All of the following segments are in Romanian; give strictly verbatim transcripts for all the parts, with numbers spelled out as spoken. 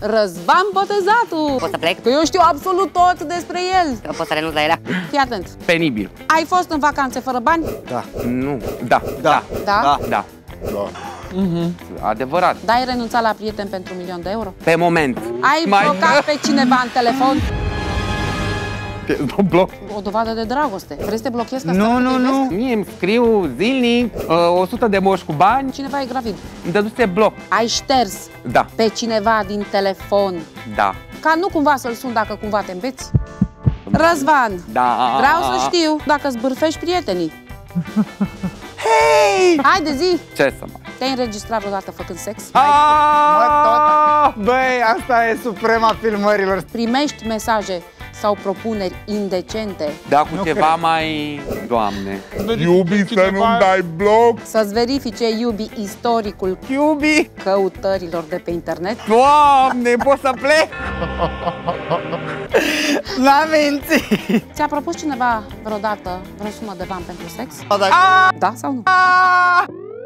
Răzvan Botezatu. Pot să plec? Că eu știu absolut tot despre el. Că pot să renunț la ele? Fii atent. Penibil. Ai fost în vacanțe fără bani? Da. Nu. Da. Da. Da? Da. Da. Da. Mm-hmm. Adevărat. Dar ai renunțat la prieten pentru un milion de euro? Pe moment. Ai Mai... blocat pe cineva în telefon? Bloc. O dovadă de dragoste. Vrei să te blochezi ca Nu, să nu, nu. Mie îmi scriu zilnic uh, o sută de moși cu bani. Cineva e gravid. Îmi dăduse bloc. Ai șters Da. pe cineva din telefon. Da. Ca nu cumva să-l sun dacă cumva te îmbeți? Răzvan, Da. vreau să știu dacă îți bârfești prietenii. Hei! Haide, zi! Ce să mă... Te-ai înregistrat vreodată făcând sex? Mă, tot. Băi, asta e suprema filmărilor. Primești mesaje sau propuneri indecente? Da, cu Nu ceva cred. mai... Doamne. Iubi, să nu-mi dai bloc. Să-ți verifice, iubi, istoricul Iubi! căutărilor de pe internet? Doamne, pot să plec? N-am mințit. Ți-a propus cineva vreodată vreo sumă de bani pentru sex? A! Da sau nu? A!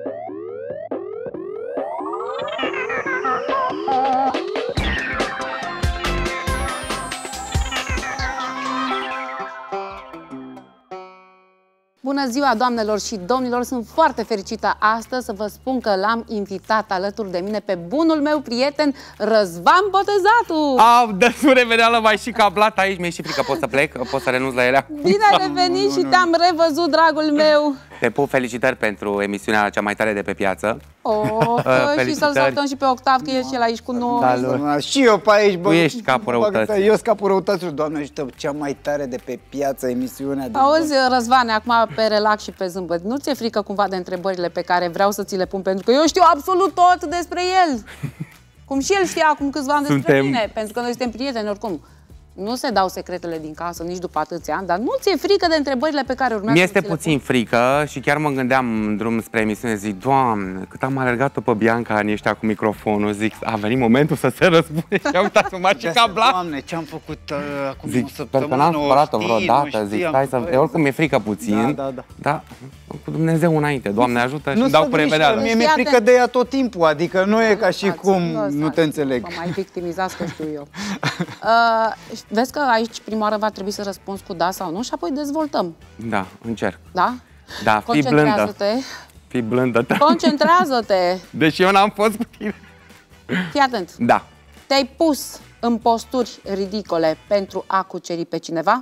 Bună ziua, doamnelor și domnilor! Sunt foarte fericită astăzi să vă spun că l-am invitat alături de mine pe bunul meu prieten Răzvan Botezatu! Au, dă-ți reveneală mai și cablat aici, mi-e și frică, pot să plec? Pot să renunț la ele? Bine ai revenit și te-am revăzut, dragul meu! Te pup, felicitări pentru emisiunea cea mai tare de pe piață. Oh, și să-l salutăm și pe Octav, că ești el aici cu noi. Da, și eu pe aici, bă. Tu ești capul răutății. Eu sunt capul răutății, Doamne ajută, cea mai tare de pe piață, emisiunea de... Auzi, Răzvane, acum pe relax și pe zâmbăt, nu ți-e frică cumva de întrebările pe care vreau să ți le pun? Pentru că eu știu absolut tot despre el. Cum și el știa acum câțiva ani despre Suntem... mine, pentru că noi suntem prieteni oricum. Nu se dau secretele din casă nici după atâția ani, dar nu ți-e frică de întrebările pe care urmează? Mi-este puțin frică și chiar mă gândeam în drum spre emisiune, zic, Doamne, cât am alergat-o pe Bianca anii ăștia cu microfonul, zic, a venit momentul să se răzbune și uitați-mă și cabla. Doamne, ce-am făcut uh, acum Zic, o sper săptămână, că n-am supărat-o știi, nu vreodată, zic, știam, stai să... băi, E, oricum mi-e frică puțin, Da, da, da. dar cu Dumnezeu înainte, Doamne ajută și Nu dau să cu griji, revedeală. mie mi-e frică de ea tot timpul, adică nu e ca și Stați, cum lăsați, nu te înțeleg. Vă mai victimizați, că știu eu. Uh, vezi că aici prima oară va trebui să răspunzi cu da sau nu și apoi dezvoltăm. Da, încerc. Da? Da, fii blândă. Concentrează-te. Fii blândă. Concentrează-te. Deși eu n-am fost cu tine. Fii atent. Da. Te-ai pus în posturi ridicole pentru a cuceri pe cineva?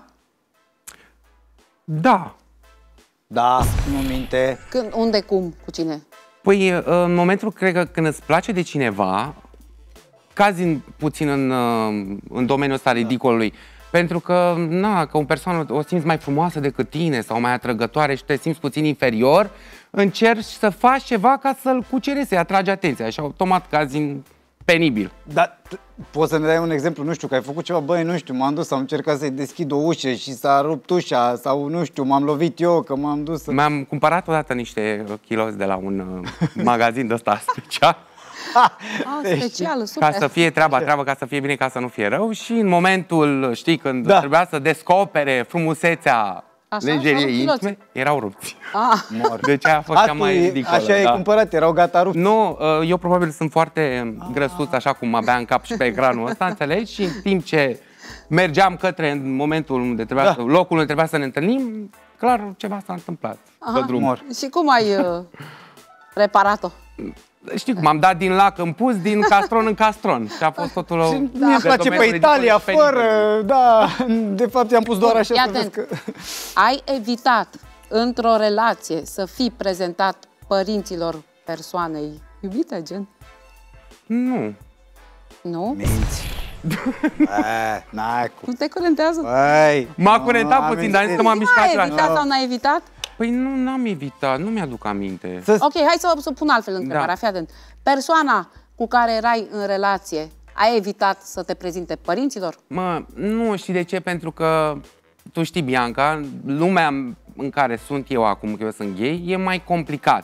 Da. Da, nu minte. Când, unde, cum, cu cine? Păi, în momentul, cred că când îți place de cineva, cazi în, puțin în, în domeniul ăsta ridicolului. Pentru că, na, că o persoană o simți mai frumoasă decât tine sau mai atrăgătoare și te simți puțin inferior, încerci să faci ceva ca să-l cucerești, să-i atragi atenția și automat cazi în penibil. Dar poți să ne dai un exemplu, nu știu, că ai făcut ceva, băi, nu știu, m-am dus, am încercat să-i deschid o ușă și s-a rupt ușa sau, nu știu, m-am lovit eu, că m-am dus să... Mi-am cumpărat odată niște kilos de la un uh, magazin de ăsta special. Ah, special, super. Ca să fie treaba, treaba, ca să fie bine, ca să nu fie rău. Și în momentul, știi, când Da. trebuia să descopere frumusețea Așa, lenjeriei s-au rupt intime, chiloții. erau rupți. Ah, Mor. Deci aia a fost A, cea tu mai e- ridicolă. Așa ai da. cumpărat, erau gata rupt. Nu, uh, eu probabil sunt foarte grăsuț, așa cum abia în cap și pe ecranul ăsta, înțelegi? Și în timp ce mergeam către în momentul unde trebuia, Da. să, locul unde trebuia să ne întâlnim, clar, ceva s-a întâmplat pe drum. Mor. și cum ai uh, reparat-o? Știi cum, am dat din lac în pus, din castron în castron. Și a fost totul... o- Mie îmi de place domeniul pe Italia, ridicol și fără, da, de fapt i-am pus doar așa Fii să vezi atent. că... Ai evitat într-o relație să fii prezentat părinților persoanei iubite, gen? Nu. Nu? Minți. Bă, n-ai cum. Nu te curentează? Băi, M-a nu, curentat am puțin, dar am zis că înțeles. m-am mișcat Ai eu evitat așa. sau n-ai evitat? Păi nu, n-am evitat, nu mi-aduc aminte. Să- Ok, hai să, să pun altfel întrebarea, Da. fii atent. Persoana cu care erai în relație, ai evitat să te prezinte părinților? Mă, nu știi de ce, pentru că tu știi, Bianca, lumea în care sunt eu acum, că eu sunt gay, e mai complicat.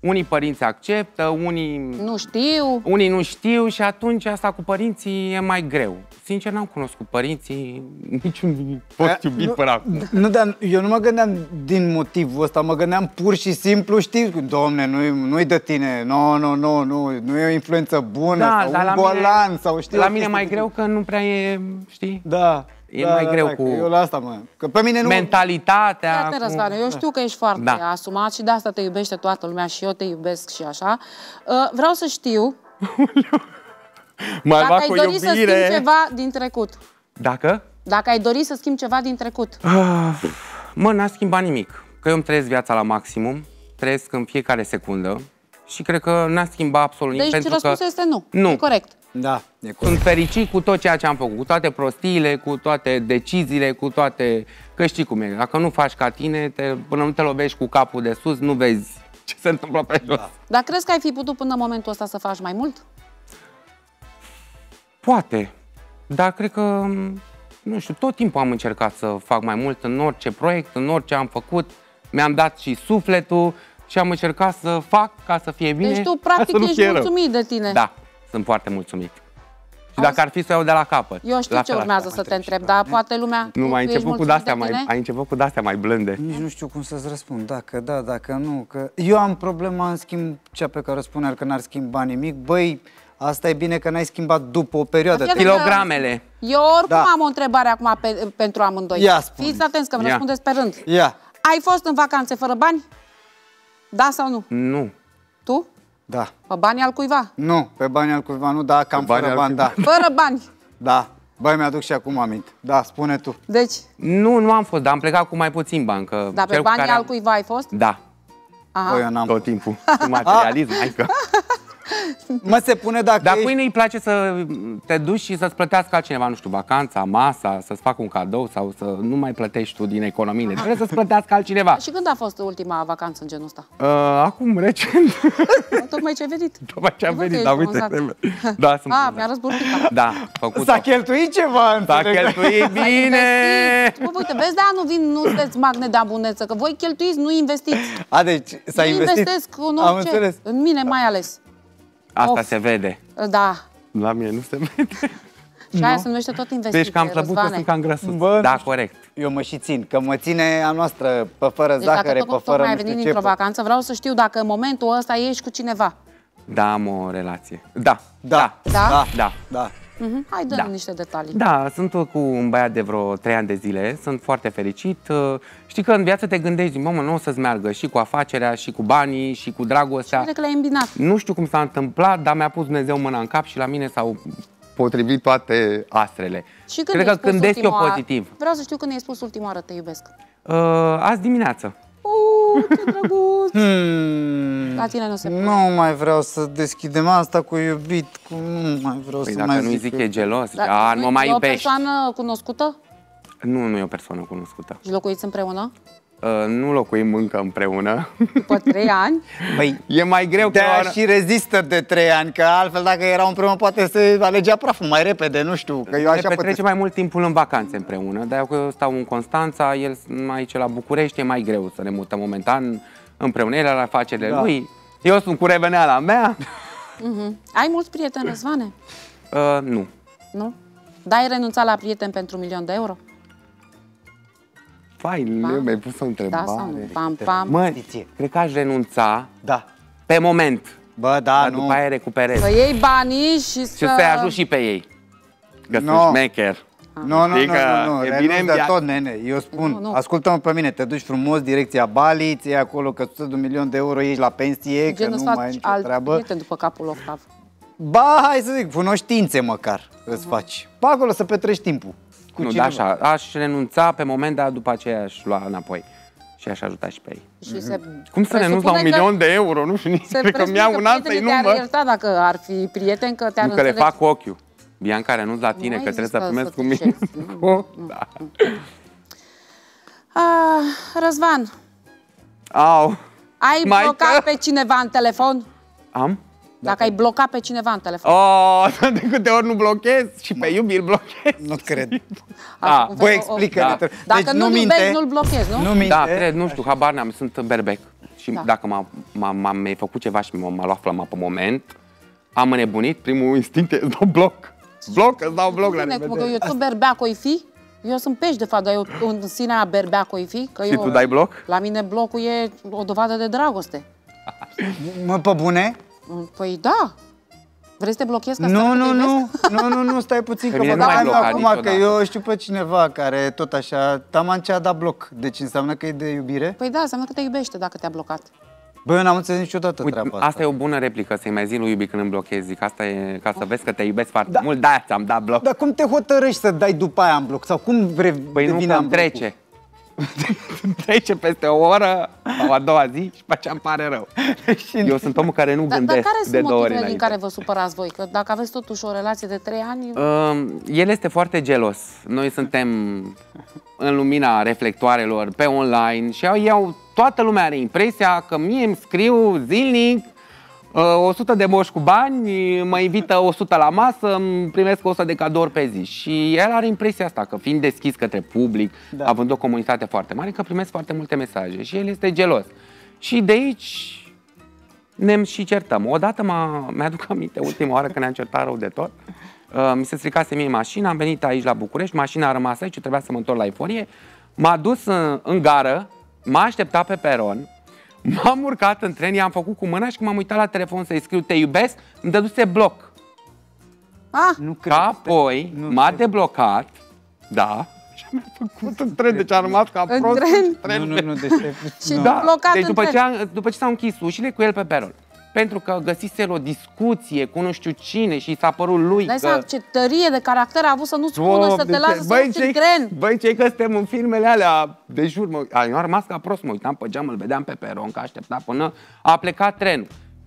Unii părinți acceptă, unii Nu știu. unii nu știu și atunci asta cu părinții e mai greu. Sincer, n-am cunoscut părinții, niciun fost iubit nu, până acum. Nu, dar eu nu mă gândeam din motivul ăsta, mă gândeam pur și simplu, știi, Doamne, nu-i, nu-i de tine, nu, nu, nu, nu, nu e o influență bună Da, sau dar un la bolan mine, sau știi. la o mine e chestie mai de- greu că nu prea e, știi, Da. E da, mai da, greu da, cu că eu la asta, mă. Că pe mine nu... mentalitatea. Iată, cu- Răzvan, eu știu că ești foarte Da. asumat și de asta te iubește toată lumea și eu te iubesc și așa. Uh, Vreau să știu M-ai dacă luat ai cu dori să schimbi iubire. ceva din trecut. Dacă? Dacă ai dori să schimbi ceva din trecut. Ah, mă, n-a schimbat nimic. Că eu îmi trăiesc viața la maximum, trăiesc în fiecare secundă și cred că n-a schimbat absolut nimic. Deci pentru răspunsul că este nu. Nu. E corect. Da, e corect. sunt fericit cu tot ceea ce am făcut, cu toate prostiile, cu toate deciziile, cu toate... Că știi cum e, dacă nu faci ca tine, te, până nu te lovești cu capul de sus, nu vezi ce se întâmplă pe jos. Da. Dar crezi că ai fi putut până în momentul ăsta să faci mai mult? Poate, dar cred că, nu știu, tot timpul am încercat să fac mai mult în orice proiect, în orice am făcut. Mi-am dat și sufletul și am încercat să fac ca să fie bine. Deci tu ca să practic nu ești fie rău. mulțumit de tine. Da, sunt foarte mulțumit. Și dacă ar fi să o iau de la capăt. Eu știu la ce fel urmează aș să te face. întreb, dar poate lumea... Nu, tu ai ești început cu mulțumit de-astea de mai, tine? ai început cu de-astea mai blânde. Nici nu știu cum să-ți răspund, dacă da, dacă nu, că eu am problema, în schimb, cea pe care o spunea că n-ar schimba nimic. Băi, asta e bine că n-ai schimbat după o perioadă. Fii Kilogramele. Eu oricum Da. am o întrebare acum pe, pentru amândoi. Ia spune. Fiți atenți că îmi Ia. răspundeți pe rând. Ia, Ai fost în vacanțe fără bani? Da sau nu? Nu. Tu? da. Pe banii al cuiva? Nu, pe banii al cuiva nu, da, cam Pe banii fără al bani, da. Fără bani. Da. Băi, mi-aduc și acum aminte. Da, spune tu. Deci, Nu, nu am fost, dar am plecat cu mai puțin bani. Că dar pe cel cu banii care al am- cuiva ai fost? Da, Aha. Băi, eu n-am. tot timpul. Cu materialism, hai că... Mă, se pune dacă Dar ești... pâine îi place să te duci și să-ți plătească altcineva, nu știu, vacanța, masa, să-ți facă un cadou sau să nu mai plătești tu din economiile. Trebuie să-ți plătească altcineva. Și când a fost ultima vacanță în genul ăsta? Uh, acum, recent, Tocmai ce ai venit. după ce am Văd că venit, ești dar uite, amuzat. da, sunt Ah, mi-a răzburtit. Da, făcut. S-a cheltuit ceva, S-a înțeleg. cheltuit bine! Bă, uite, vezi, de nu vin, nu sunteți magne de abuneță, că voi cheltuiți, nu investiți. A, deci s-a Nu investit. investesc în Am orice. înțeles. În mine mai ales. Asta Of. se vede. Da. La mine nu se vede. Și aia se numește tot investiție, Deci că am slăbut, că Răzvane. sunt cam grăsos. Bă, Da, nu știu. corect. Eu mă și țin, că mă ține a noastră pe fără Deci dacă zahăre, tot, pe tot fără mai ai nu venit știu ce. dintr-o pe- vacanță, vreau să știu dacă în momentul ăsta ești cu cineva. Da, am o relație. Da. Da, Da? da, Da. da. Mhm. Hai, dă-mi Da. niște detalii. Da, sunt cu un băiat de vreo trei ani de zile, sunt foarte fericit. Uh, Știi că în viață te gândești, mamă, nu o să-ți meargă și cu afacerea, și cu banii, și cu dragostea. Cred că le-ai îmbinat. Nu știu cum s-a întâmplat, dar mi-a pus Dumnezeu mâna în cap și la mine s-au potrivit toate astrele. Și când Cred i-ai că spus gândesc eu ultima oară- pozitiv. Vreau să știu când i-ai spus ultima oară te iubesc. Uh, azi dimineață. Uuu, ce drăguț! Hmm, La tine nu se pune. nu mai vreau să deschidem asta cu iubit, cu... nu mai vreau Păi să dacă mai nu-i zic. zic e gelos, Dar a, nu mă mai e o iubești. persoană cunoscută? Nu, nu e o persoană cunoscută. Și locuiți împreună? Uh, nu locuim încă împreună. După trei ani? Păi, E mai greu că... de-aia și rezistă de trei ani, că altfel dacă erau împreună poate se alegea praful mai repede, nu știu, că eu Ne așa petrecem pățesc. mai mult timpul în vacanțe împreună, dar eu că eu stau în Constanța, el aici la București, e mai greu să ne mutăm momentan împreună. El la afacerile Da. lui, eu sunt cu reveneala mea. Mhm. Ai mulți prieteni, Răzvane? Uh, nu. Nu? Dar ai renunțat la prieteni pentru un milion de euro? Fai, Pam. mi-ai pus o întrebare. Da sau nu? Pam, pam. Mă, Investiție. cred că aș renunța Da. pe moment, Bă, da, dar nu. după aia recuperez. Să iei banii și să... Și să-i ajut și pe ei. Că No. sunt șmecher. Nu, nu, Știi nu, că nu, nu, e renunț bine în de viață. tot, nene. Eu spun, Nu, nu. ascultă-mă pe mine, te duci frumos direcția Bali, ți acolo că ți de un milion de euro, ești la pensie, că Gen, îți nu mai ai faci nicio alt treabă. prieten după capul Octav. Ba, hai să zic, cunoștințe măcar îți faci. Pe acolo să petreci timpul. Cu Nu, cineva. da, așa, aș renunța pe moment, dar după aceea aș lua înapoi. Și aș ajuta și pe ei. Și se Cum să renunț la un presupune că- milion de euro? Nu știu nici. Se Cred că presupune mi-au că un an să-i prietenii te-ar număr. ierta dacă ar fi prieten, că te-ar Nu, că le înțelege. fac cu ochiul. Bianca, renunț la tine, mai că trebuie să există primesc să cu mine. trișezi. Oh, da. Ah, Răzvan, Au. ai Maică? blocat pe cineva în telefon? Am? Dacă ai blocat pe cineva în telefon. Oh, de câte ori nu blochez și pe iubi îl blochez. Nu cred. Așa Ah, cum Bă, vezi, o- explică-ne. Da. Dacă Deci nu-l minte, iubești, nu-l blochezi, nu? Nu minte. Da, cred, nu știu, habar n-am, sunt berbec. Și Da. dacă m-a mi-ai făcut ceva și m-a luat flama pe moment, am înnebunit, primul instinct e îți dau bloc. Bloc, îți dau bloc la Bine, cum că revedere. eu tot berbeac o fi? Eu sunt pești, de fapt, dar eu în sine a berbeac o fi. Că Și eu, tu dai bloc? La mine blocul e o dovadă de dragoste. Mă, pe bune? Păi da. Vrei să te blochezi ca să Nu, arăt că nu, te nu, iubesc? nu, nu, nu, stai puțin, Pe că mine mă nu m-ai dai blocat acum, că niciodată. eu știu pe cineva care tot așa, taman ce a dat bloc, deci înseamnă că e de iubire? Păi da, înseamnă că te iubește dacă te-a blocat. Băi, eu n-am înțeles niciodată Uite, treaba asta. asta e o bună replică, să-i mai zi lui iubi când îmi blochezi. Zic, asta e ca să vezi că te iubesc foarte mult, da, ți-am dat bloc. Dar cum te hotărăști să dai după aia în bloc? Sau cum vrei Păi nu, că îmi trece. Trece peste o oră sau a doua zi și pe aceea îmi pare rău. Eu sunt omul care nu Dar, dar gândesc care de sunt două ori motivele din înainte. care vă supărați voi? Că dacă aveți totuși o relație de trei ani... Uh, el este foarte gelos. Noi suntem în lumina reflectoarelor pe online și eu, eu toată lumea are impresia că mie îmi scriu zilnic uh, o sută de moși cu bani, mă invită o sută la masă, îmi primesc o sută de cadouri pe zi. Și el are impresia asta, că fiind deschis către public, Da. având o comunitate foarte mare, că primesc foarte multe mesaje și el este gelos. Și de aici ne și certăm. Odată m-a, mi-aduc aminte, ultima oară când ne-am certat rău de tot, uh, mi se stricase mie mașina, am venit aici la București, mașina a rămas aici, trebuia să mă întorc la Eforie, m-a dus în, în gară, m-a așteptat pe peron, m-am urcat în tren, i-am făcut cu mâna și când m-am uitat la telefon să-i scriu te iubesc, îmi dăduse bloc. Ah, Nu cred. Ca apoi nu m-a cred. deblocat, da, și mi-a făcut în tren, deci a rămas ca În prost tren? Nu, nu, nu, deci... și nu. da. blocat Deci în după tren. ce, a, după ce s-au închis ușile cu el pe peron, pentru că găsise o discuție cu nu știu cine și i s-a părut lui Dai că... seama ce tărie de caracter a avut să nu-ți spună și să te lasă să băi, urci în ce, tren. băi, ce că suntem în filmele alea de jur, mă, a, eu am rămas ca prost, mă uitam pe geam, îl vedeam pe peron, că aștepta până a plecat trenul.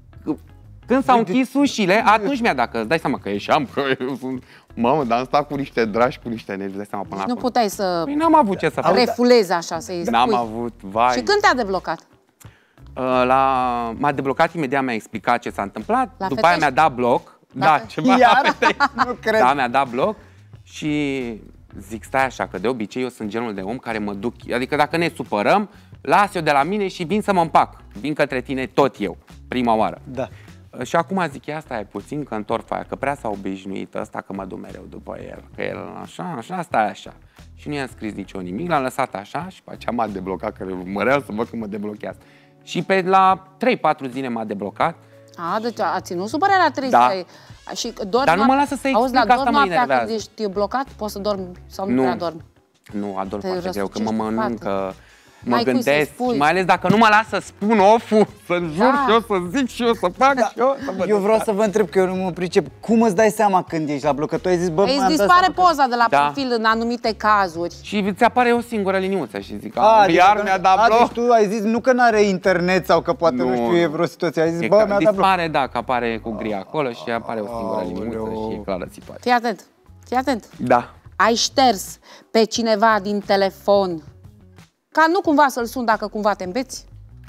Când s-au închis ușile, atunci mi-a dat, că îți dai seama că ieșeam, că eu sunt... Mamă, dar am stat cu niște dragi, cu niște nervi, îți dai seama până la Nu acum. puteai să Păi n-am avut ce să fac. refulezi așa, să-i N-am spui. avut, vai. Și când te-a deblocat? Uh, La... M-a deblocat imediat, mi-a explicat ce s-a întâmplat, La după aia Fetești? mi-a dat bloc. La Da, Fe- ceva Iar? la Fetești. Nu cred. Da, mi-a dat bloc și zic, stai așa, că de obicei eu sunt genul de om care mă duc, adică dacă ne supărăm, las eu de la mine și vin să mă împac. Vin către tine tot eu, prima oară. Da. Și acum zic, ia stai puțin că întorc aia, că prea s-a obișnuit ăsta că mă duc mereu după el. Că el așa, așa, stai așa. Și nu i-am scris nici eu nimic, l-am lăsat așa și pe aceea m-a deblocat, că măream să văd că mă deblochează. Și pe la trei patru zile m-a deblocat. A, deci a ținut supărarea la trei Da. zile. Și dormi Dar nu mă noaptea- lasă să Auzi, explic, dar asta dormi mă noaptea când enervează. ești blocat? Poți să dormi sau nu, Nu. prea dormi? Nu, adorm Te foarte greu, că mă răsucești în mănâncă, mă N-ai cui să-i gândesc, spui. și mai ales dacă nu mă lasă să spun oful, să jur Da. și eu, să zic și eu, să fac și eu, să mă Eu vreau să vă întreb, că eu nu mă pricep. Cum îți dai seama când ești la bloc? Că tu ai zis, bă, Îi m-am dat dispare seama că- poza de la Da. profil în anumite cazuri. Și îți apare o singură liniuță și zic, A, a, adică iar că- mi-a dat a, bloc. deci tu ai zis nu că n-are internet sau că poate nu, Nu, știu, e nu. vreo situație. Ai zis, E bă, că mi-a dat bloc. dispare, da, că apare cu gri acolo și apare o singură liniuță Aoleu. și e clară situația. Fii atent, fii atent. Da. Ai șters pe cineva din telefon ca nu cumva să-l sun dacă cumva te îmbeți?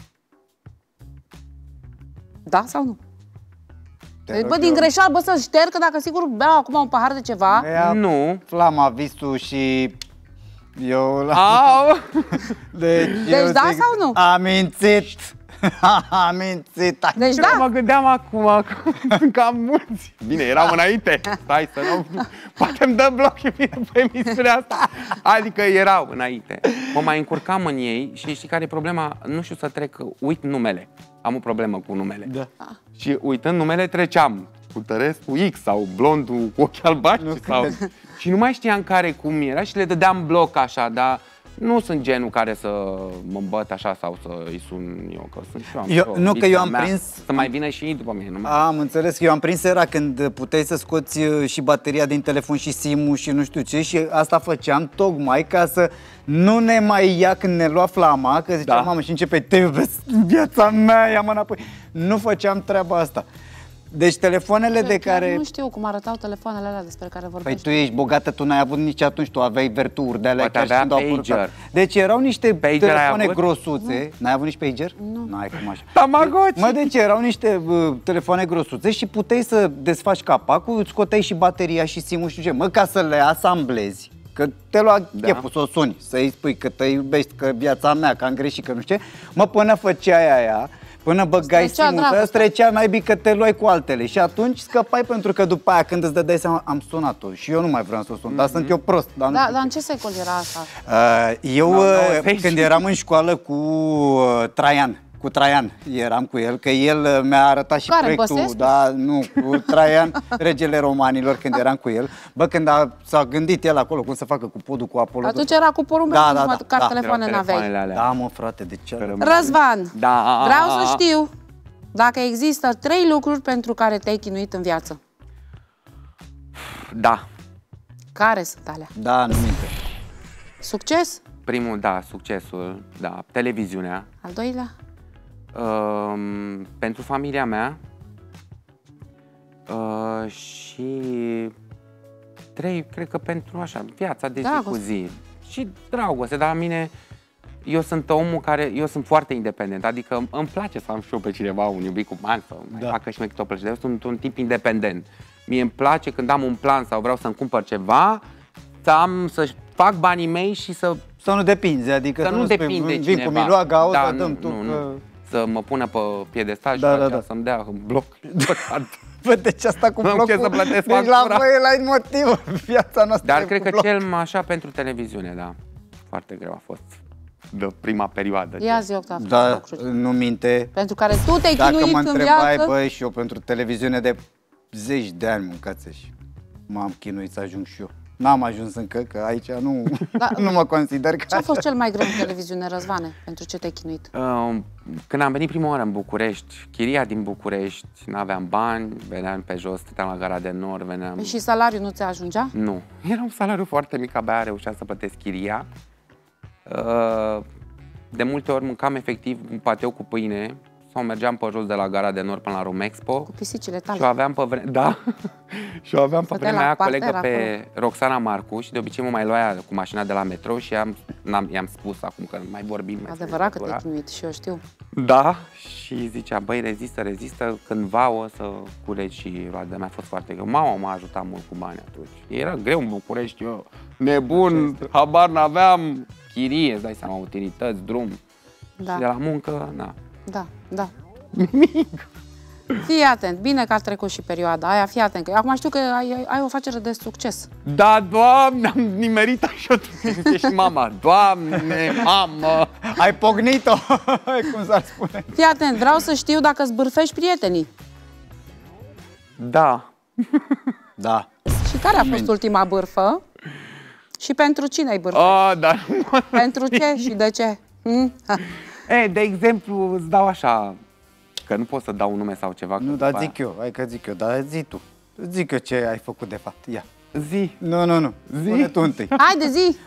Da sau nu? Te rog Bă, din eu. greșeală, bă, să șterg, că dacă sigur beau acum un pahar de ceva, Ea, Nu. Flama, visul și eu la... Au! Deci, Deci eu da zic, sau nu? Am mințit. Am mințit. deci Da. da. Mă gândeam acum că sunt cam mulți. Bine, eram înainte. Stai să nu... Poate îmi dă bloc și vine pe emisiunea asta. Adică erau înainte. Mă mai încurcam în ei și știi care e problema? Nu știu să trec, uit numele. Am o problemă cu numele. Da. Și uitând numele treceam cu Tărescu X sau blondul cu ochi albaștri sau... Și nu mai știam care cum era și le dădeam bloc așa, dar nu sunt genul care să mă îmbăt așa sau să îi sun eu, că sunt și eu. am Eu- și nu, că vița eu am mea, prins- Să mai vină și ei după mine. Nu mai... Am înțeles că eu am prins era când puteai să scoți uh, și bateria din telefon și SIM-ul și nu știu ce și asta făceam tocmai ca să nu ne mai ia când ne lua flama, că ziceam, Da. mamă, și începe, te iubesc, viața mea, ia-mă înapoi. Nu făceam treaba asta. Deci telefoanele de Chiar care... nu știu cum arătau telefoanele alea despre care Păi vorbești. tu ești bogată, tu n-ai avut nici atunci, tu aveai verturi de alea Poate chiar și avea când au apărut. pager. Deci erau niște Pager ai telefoane avut? grosuțe. N-ai avut nici pager? Nu. N-ai cum așa. Tamagotchi! Mă, deci erau niște uh, telefoane grosuțe și puteai să desfaci capacul, îți scoteai și bateria și SIM-ul și ce. Mă, ca să le asamblezi, că te lua Da. cheful să o suni, să-i spui că te iubești, că viața mea, că am greșit, că nu știu ce, mă, până făceai aia, până băgai Trecea simul, să dragostea. trecea naibii că te luai cu altele și atunci scăpai, pentru că după aia când îți dădeai seama, am sunat-o și eu nu mai vreau să o sun, Mhm. dar sunt eu prost. Dar nu Da, știu dar ce. în ce secol era asta? Uh, Eu, No, uh, nouăzeci. când eram în școală cu uh, Traian, cu Traian, eram cu el, că el uh, mi-a arătat și Care, proiectul, Băsescu? da, nu, cu Traian, regele romanilor, când eram cu el. Bă, când a, s-a gândit el acolo cum să facă cu podul, cu Apollo. Atunci era cu porumbul, Da, da, da, da, da, car da. telefoane Erau n-aveai. telefoanele alea. Da, mă, frate, de ce? Că Răzvan, Da. vreau să știu dacă există trei lucruri pentru care te-ai chinuit în viață. Da. Care sunt alea? Da, nu minte. Succes? Primul, da, succesul, da, televiziunea. Al doilea? Um, pentru familia mea uh, și trei, cred că pentru așa, viața de zi Dragoste. cu zi. Și dragoste, dar la mine, eu sunt omul care, eu sunt foarte independent, adică îmi place să am și eu pe cineva, un iubit cu bani, să mai Da. facă și mie câte o plăcere. Eu sunt un tip independent. Mie îmi place când am un plan sau vreau să-mi cumpăr ceva, să am, să fac banii mei și să Să nu depinzi, adică să nu spui, depind de vin cineva. cu Miloaga, auzi, da, dăm nu, tu, nu, nu. că... Să mă pună pe piedestal și Da, da, da, da. să-mi dea în bloc. Bă, deci asta cu Nu am blocul, ce să plătesc deci la factura. voi e la motiv, viața noastră Dar e cred cu că bloc. cel mai așa pentru televiziune, da. Foarte greu a fost de prima perioadă. Ia zi, Octav, Da, lucruri nu minte. pentru care tu te-ai Dacă mă chinuit în întrebai, viață. băi, și eu pentru televiziune de zeci de ani, mâncați și m-am chinuit să ajung și eu. N-am ajuns încă, că aici nu, Da. nu mă consider că Ce a fost cel mai greu în televiziune, Răzvane? Pentru ce te-ai chinuit? Uh, Când am venit prima oară în București, chiria din București, n-aveam bani, veneam pe jos, stăteam la Gara de Nord, veneam... Păi și salariul nu ți ajungea? Nu. Era un salariu foarte mic, abia reușeam să plătesc chiria. Uh, De multe ori mâncam efectiv un pateu cu pâine sau mergeam pe jos de la Gara de Nord până la Romexpo. Cu pisicile Și o tale. aveam pe vremea, da, și o aveam pe Stătea vremea la aia parter colegă pe acolo. Roxana Marcu și de obicei mă mai lua cu mașina de la metrou și am, am, i-am spus acum că nu mai vorbim. Mai Adevărat că spune te-ai gura. chinuit și eu știu. Da, și zicea, băi, rezistă, rezistă, cândva o să culegi și roade. Mi-a fost foarte greu. Mama m-a ajutat mult cu bani atunci. Era greu în București, eu nebun, habar n-aveam, chirie, îți dai seama, utilități, drum. Da, Și de la muncă, na. da, da. Nimic. Fii atent, bine că a trecut și perioada aia, fii atent, că acum știu că ai, ai o afacere de succes. Da, Doamne, am nimerit așa, ești mama, Doamne, mamă. ai pognit-o, cum s-ar spune. Fii atent, vreau să știu dacă îți bârfești prietenii. Da. Da. Și care a fost ultima bârfă? Și pentru cine ai bârfă? A, dar nu mă... Pentru ce și de ce? Hm? E, de exemplu, îți dau așa, că nu pot să dau un nume sau ceva. Nu, că dar după zic eu, hai că zic eu, dar zi tu. Zic eu ce ai făcut de fapt, ia. aia- Zi. Nu, nu, nu, Zi. spune tu întâi. Haide, zi!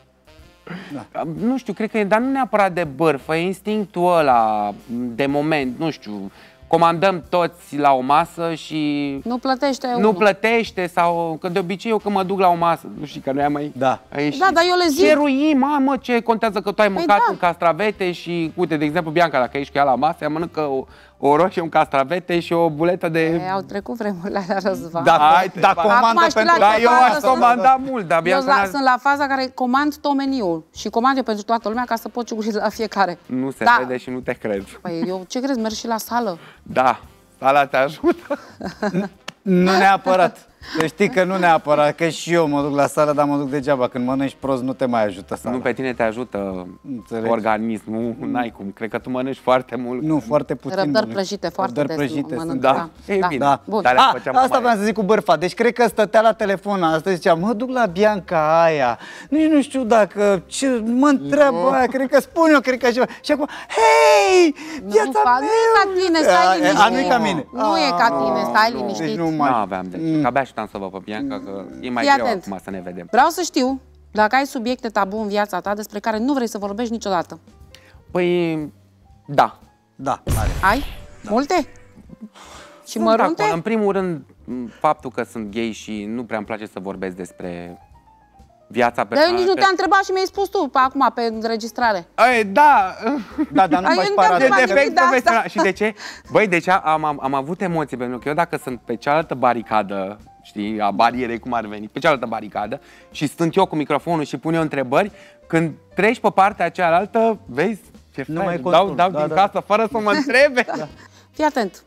Nu știu, cred că e, dar nu neapărat de bârfă, e instinctul ăla de moment, nu știu. Comandăm toți la o masă și Nu plătește nu unul. plătește sau că de obicei eu când mă duc la o masă, nu știi că noi am mai Da. a ieșit. Da, dar eu le zic. Ce ruim, mamă, ce contează că tu ai mâncat da. un castravete și, uite, de exemplu, Bianca, dacă ești cu ea la masă, ea mănâncă o, o roșie, un castravete și o buletă de... E, au trecut vremurile alea, Răzvan. Da, Hai, da, Acum comandă știi pentru... la Da, ce eu fază aș sunt? comanda mult, dar Eu Bianca la, n-a- sunt la faza care comand tot meniul și comand eu pentru toată lumea ca să pot ciuguri la fiecare. nu se Da. vede și nu te cred. Păi eu ce crezi, merg și la sală? Da, sala te ajută. Nu neapărat. Să știi că nu neapărat, că și eu mă duc la sală, dar mă duc degeaba. Când mănânci prost, nu te mai ajută sala. Nu, pe tine te ajută Înțelegi? organismul, n-ai cum. Cred că tu mănănci foarte mult. Nu, foarte puțin. Răbdări mănânc. prăjite foarte Răbdări des prăjite mănânc, sunt. Da, e bine. Da. Bun. Dar le A, făceam asta mai- vreau să zic cu bârfa. Deci cred că stătea la telefon asta, zicea, mă duc la Bianca aia. Nici nu știu dacă, ce, mă întreabă aia, cred că spun eu, cred că ceva. Și acum, hei, Nu, viața fa- nu e ca mea! tine, stai A, liniștit. A, nu e ca mine. Nu e ca tine, stai nu. liniștit. Deci nu Nu mai... aveam de mm. Abia așteptam să vă pe Bianca, că e mai Fii greu atent. acum să ne vedem. Vreau să știu dacă ai subiecte tabu în viața ta despre care nu vrei să vorbești niciodată. Păi, da. Da, are. Ai? Multe? Și Sunt mărunte? acolo. În primul rând, m, faptul că sunt gay și nu prea îmi place să vorbesc despre viața Dar eu personală. nici nu te-am întrebat și mi-ai spus tu pe acum, pe înregistrare. Ai, da, Da, dar nu Ai, faci eu nu te-am parade. de întrebat defect nimic de asta. profesional. Și de ce? Băi, deci am, am, am avut emoții, pentru că eu dacă sunt pe cealaltă baricadă știi, a barierei, cum ar veni, pe cealaltă baricadă și sunt eu cu microfonul și pun eu întrebări, când treci pe partea cealaltă, vezi ce Nu faci, mai dau, control. dau Da, din da. casă fără să mă întrebe. Da. Fii atent.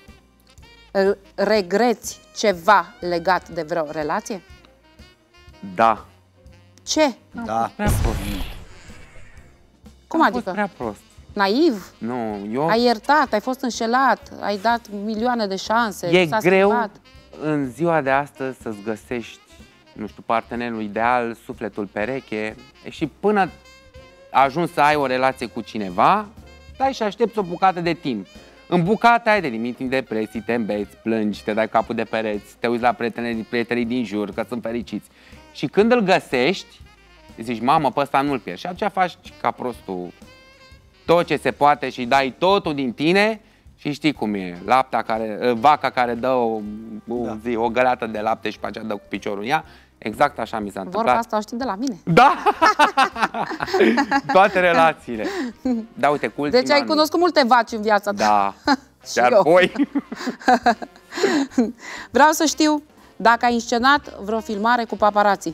Regreți ceva legat de vreo relație? Da. Ce? Da. Prea prost. Cum Am fost adică? prea prost. Naiv? Nu, eu... Ai iertat, ai fost înșelat, ai dat milioane de șanse. E s-a greu schimbat. în ziua de astăzi să-ți găsești, nu știu, partenerul ideal, sufletul pereche și până ajungi să ai o relație cu cineva, stai și aștepți o bucată de timp. În bucata aia de limiti în depresii, te îmbeți, plângi, te dai capul de pereți, te uiți la prietenii, prietenii din jur că sunt fericiți. Și când îl găsești, zici, mamă, pe ăsta nu-l pierzi. Și atunci faci ca prostul tot ce se poate și dai totul din tine și știi cum e. Lapta care, vaca care dă o, o, Da. zi, o găleată de lapte și pe aceea dă cu piciorul în ea. Exact așa mi s-a întâmplat. Vorba asta o știi de la mine. Da! Toate relațiile. Da, uite, cu ultima Deci ai nu. cunoscut multe vaci în viața ta. Da. Și Chiar eu. voi. Vreau să știu dacă ai înscenat vreo filmare cu paparații.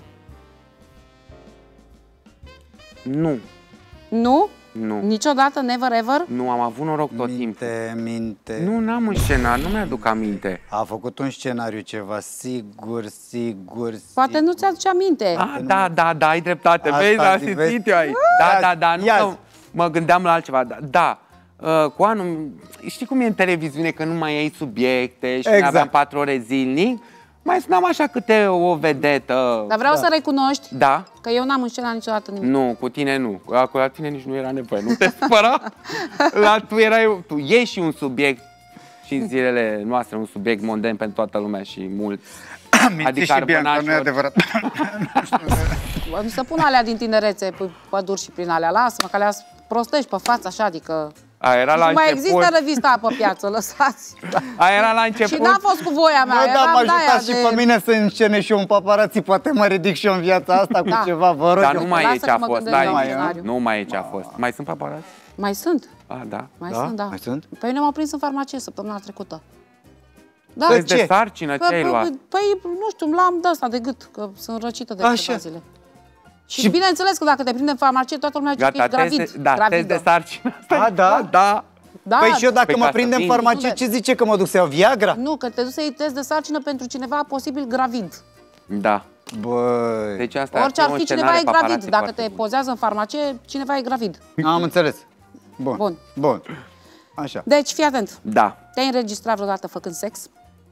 Nu. Nu? Nu. Niciodată? Never ever? Nu, am avut noroc tot timpul. Minte, minte. Nu, n-am înscenat, nu mi-aduc aminte. A făcut un scenariu ceva, sigur, sigur, Poate sigur. nu ți-aduce aminte. Ah, da, da, da, ai dreptate. Asta Vezi, am zic, vezi? simțit eu aici. Da, da, da, nu, Ia că zi. mă gândeam la altceva. Da, da. Uh, cu anul, știi cum e în televiziune, că nu mai ai subiecte și Exact. noi aveam patru ore zilnic. Mai sunam așa câte o vedetă. Dar vreau să recunoști Da? că eu n-am înscenat niciodată nimic. Nu, cu tine nu. Cu la tine nici nu era nevoie. Nu te supăra? La tu erai, tu ești și un subiect și în zilele noastre, un subiect monden pentru toată lumea și mulți. Minți și Bianca, nu e adevărat. Nu se pun alea din tinerețe pe păduri și prin alea. Lasă-mă că alea prostești pe față așa, adică... A, era la Nu mai început. există revista pe piață, lăsați. A, era la început. Și n-a fost cu voia mea, Bă, da, m-a eram de-aia ajutat și de... pe mine să înscene și eu un paparații, poate mă ridic și eu în viața asta cu Da. ceva, vă rog. Dar eu. nu mai e Lasă ce că a mă fost. gândesc Da, la un e- scenariu. nu mai e ce a fost. Mai sunt paparați? Mai sunt, A, da. mai Da? sunt, da. Mai sunt? Păi ne-am prins în farmacie săptămâna trecută. Da. Păi De ce? sarcină, ce ai Păi, luat? păi, păi, nu știu, l-am de ăsta de gât, că sunt răcită de Așa. câteva zile. Și, Și- bineînțeles că dacă te prinde în farmacie, toată lumea zice că Gata, ești test gravid. de, da, test gravidă. de sarcină. A, da? Da. Da, Păi și eu dacă Păi mă ca prind să în vinzi. farmacie, ce zice că mă duc să iau Viagra? Nu, că te duci să iei test de sarcină pentru cineva posibil gravid. Da. Băi, Deci asta Orice ar un fi, scenariu cineva e gravid. paparați Dacă foarte te bun. pozează în farmacie, cineva e gravid. am înțeles. Bun. Bun. Bun. Așa. Deci, fii atent. Da. Te-ai înregistrat vreodată făcând sex?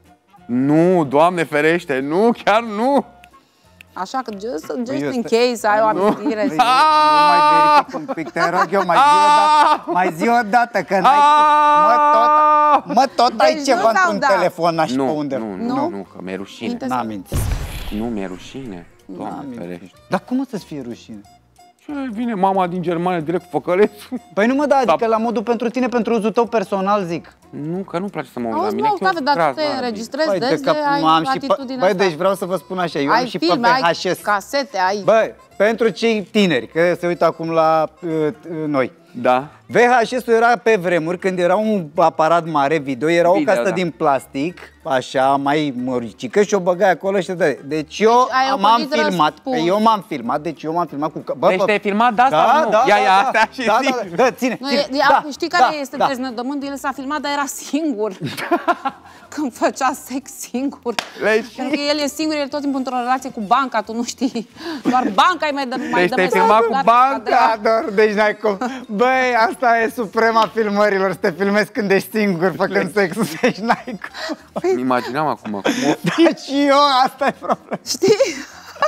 Nu, Doamne ferește, nu, chiar nu. Așa că just, just eu in stai- case ai o amintire. Păi, nu mai verific un pic, te rog eu, mai zi o dată, mai zi o dată, că n-ai... Mă, tot, mă, tot ai Deci ceva nu dau, într-un da. telefon, n-aș pe Nu, unde. nu, Nu? nu, nu, că mi-e rușine. Minte- N-am mințit. Nu, mi-e rușine. Doamne N-am mințit. ferește. Dar cum o să-ți fie rușine? Ce vine mama din Germania direct cu făcălețul? Păi nu mă da, adică la modul pentru tine, pentru uzul tău personal, zic. Nu, că nu-mi place să mă uit la Auzi, mine. mă, că eu Octave, dar tu tras, te da, înregistrezi Băi, des de ai am și pe, atitudinea băi, asta. deci vreau să vă spun așa, eu am Ai și pe filme, V H ai S. casete, ai... Băi, pentru cei tineri, că se uită acum la uh, uh, noi. Da. V H S-ul era pe vremuri, când era un aparat mare video, era o Video, casă da. din plastic, așa, mai măricică și o băgai acolo și te dă. Deci eu ai m-am ocoliți filmat, răspunsul. pe eu m-am filmat, deci eu m-am filmat cu... Bă, Deci bă, te-ai filmat de asta da, sau nu? da, Ia, da, ia, da, astea și da, zi. da, da, ține, Nu, ține, e, da, știi care da, este da. deznădământul? El s-a filmat, dar era singur. Când făcea sex singur. Deci- Pentru că el e singur, el e tot timpul într-o relație cu banca, tu nu știi. Doar banca îi mai dă mai Deci dă te-ai mesaj, filmat cu dar- banca? Da, doar, deci n-ai cum. Băi, asta e suprema filmărilor, să te filmezi când ești singur făcând sex, deci n-ai cum. Îmi imaginam acum cum o... Deci eu, asta e problema. Știi?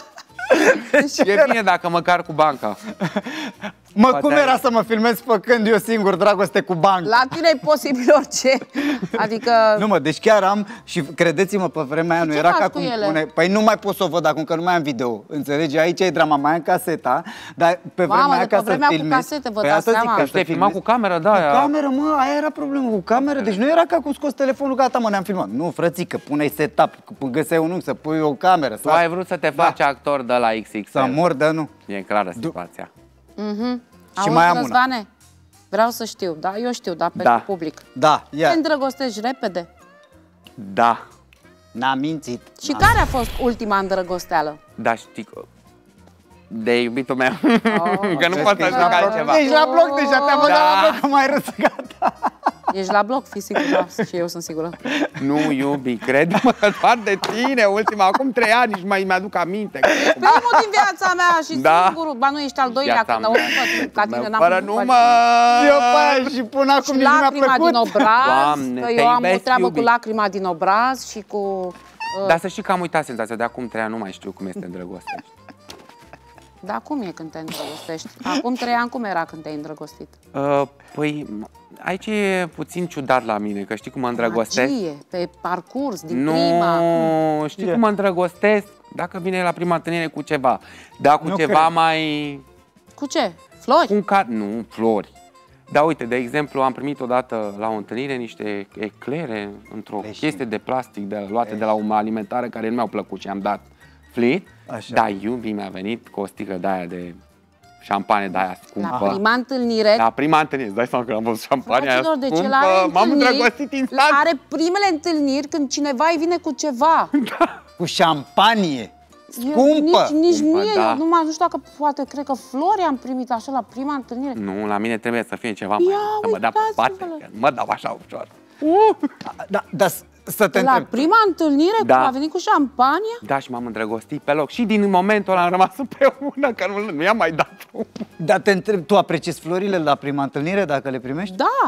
E bine dacă măcar cu banca. Mă, Poate cum ai- era să mă filmez făcând eu singur dragoste cu banca? La tine e posibil orice. Adică... Nu mă, deci chiar am și credeți-mă, pe vremea aia nu ce era faci ca cu cum ele? pune. Păi nu mai pot să o văd acum că nu mai am video. Înțelegi? Aici e drama, mai am caseta, dar pe Mamă, vremea aia de pe ca să vremea cu filmezi. casete, vă Păi dați asta zic, seama? ca Deci să te-ai filmat cu filmezi. camera, da. Cu aia. cameră, mă, aia era problema, cu cameră. Deci nu era ca cum scos telefonul, gata, mă, ne-am filmat. Nu, frățică, pune-i setup, găseai un unghi, să pui o cameră. Tu ai vrut să te faci actor de la X X L. Să mor, dar nu. E clară situația. Și Auzi, mai am una. Răzvane, vreau să știu, da? Eu știu, da, pentru Da. public. Da, ia. Te îndrăgostești repede? Da. N-am mințit. Și care a fost ultima îndrăgosteală? Da, știi că... De iubitul meu. Oh, că nu pot să zic altceva. Ești la bloc deja, te-am văzut Da. la bloc, că mai râs, gata. Ești la bloc, fii sigur, da, și eu sunt sigură. Nu, iubi, crede-mă, doar de tine, ultima, acum trei ani, nici mai mi-aduc aminte. Primul din viața mea și Da. singurul, ba nu ești al doilea, Viața când mea. au ca tine n-am Fără putut face. număr. Eu pe aia și până acum Și nici nu mi-a lacrima plăcut. din obraz, Doamne, că te eu am o iubesc, treabă iubi. cu lacrima din obraz și cu... Uh, Dar să știi că am uitat senzația, de acum trei ani nu mai știu cum este îndrăgostești. Dar cum e când te îndrăgostești? Acum trei ani cum era când te-ai îndrăgostit? Uh, păi, aici e puțin ciudat la mine, că știi cum mă îndrăgostesc? Magie, pe parcurs, din Nu, prima. știi cum mă îndrăgostesc? Dacă vine la prima întâlnire cu ceva. Dar cu Nu ceva cred. mai... Cu ce? Flori? Cu un car... Nu, flori. Dar uite, de exemplu, am primit odată la o întâlnire niște eclere într-o Leșin. chestie de plastic de, luate de la o alimentară care nu mi-au plăcut și am dat flit. Așa. Dar iubii mi-a venit cu o sticlă de aia de șampanie de aia scumpă. La prima întâlnire, La prima întâlnire, îți dai seama că am văzut șampania aia fraților, deci scumpă, el are m-am întâlniri, îndrăgostit instant. are primele întâlniri când cineva îi vine cu ceva. Cu șampanie. Eu, Scumpă. nici, nici Scumpă, mie, da. eu nu mai nu știu dacă poate, cred că flori am primit așa la prima întâlnire. Nu, la mine trebuie să fie ceva Ia mai, să mă dea pe spate, uitați-vă-l. că mă dau așa ușor. Da, da, să te La întreb. prima întâlnire, Da. când a venit cu șampania, Da, și m-am îndrăgostit pe loc. Și din momentul ăla am rămas pe una, că nu, nu i-am mai dat. Dar te întreb, tu apreciezi florile la prima întâlnire dacă le primești? da,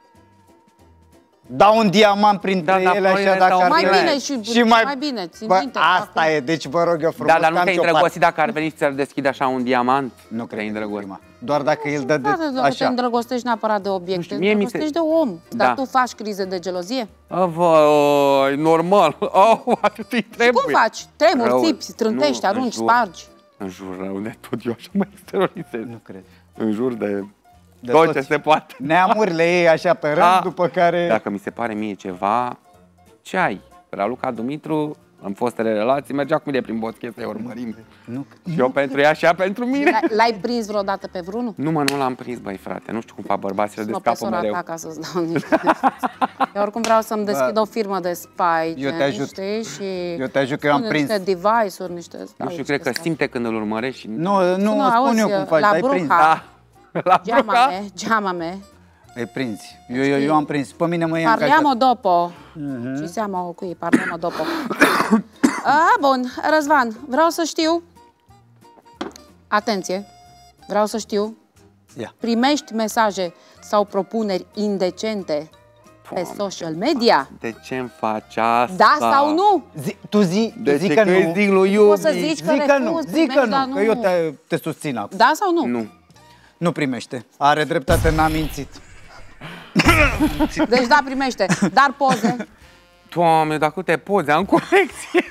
Da, un diamant printre Da, da, ele florile așa dacă dau ar mai Bine. bine și, mai, mai bine, țin Bă, minte. asta acum. e, deci vă rog eu frumos. Da, dar nu am te-ai și o îndrăgostit dacă ar veni să-ți deschide așa un diamant? Nu Te-ai cred că îndrăgostit. prima. Doar dacă el dă de Poate că te așa. îndrăgostești neapărat de obiecte, știu, te mie mi se- îndrăgostești de om. Dar Da. tu faci crize de gelozie? A, Vai, normal. Oh, atât îi trebuie. Cum faci? Tremuri, Rău. țipi, strântești, Nu, arunci, în jur. spargi. În jur rău de tot, eu așa mă exteriorizez. Nu cred. În jur de, De tot toți. ce se poate. Neamurile ei așa pe rând, Da. după care... Dacă mi se pare mie ceva, ce ai? Raluca Dumitru, în fostele relații, mergea cu mine prin boschie să-i urmărim. Nu, Și eu pentru ea și ea pentru mine. L-ai- L-ai prins vreodată pe vreunul? Nu, mă, nu l-am prins, băi, frate. Nu știu cum fac bărbații de Mă pe scapă sora mereu. ta ca să-ți dau niște. Eu oricum vreau să-mi deschid o firmă de spy, Eu te ajut. știi? Și Eu te ajut că eu am pune prins. niște device-uri, niște... Nu știu, cred că simte când îl urmărești și... Nu, nu, Nu, spun auzi, eu cum faci, la ai prins. Bruca. Da. La Geama Bruca? me, geama me. Ai prins. Eu, eu, eu am prins. Pe mine mă ia Parliamo angajat. dopo. Ci siamo qui, parliamo dopo. A, bun, Răzvan, vreau să știu... Atenție, vreau să știu... Ia. Primești mesaje sau propuneri indecente pe social media? De ce îmi faci asta? Da sau nu? Zi, tu zi, De zi ce că că nu. îi zic lui Iubi? Poți să zici că Zi că nu, refuzi, zi că primești, dar nu, că eu te, te susțin acum. Da sau nu? Nu. Nu primește. Are dreptate, n-a mințit. Deci da, primește. Dar poze. Doamne, dar câte poze am colecție.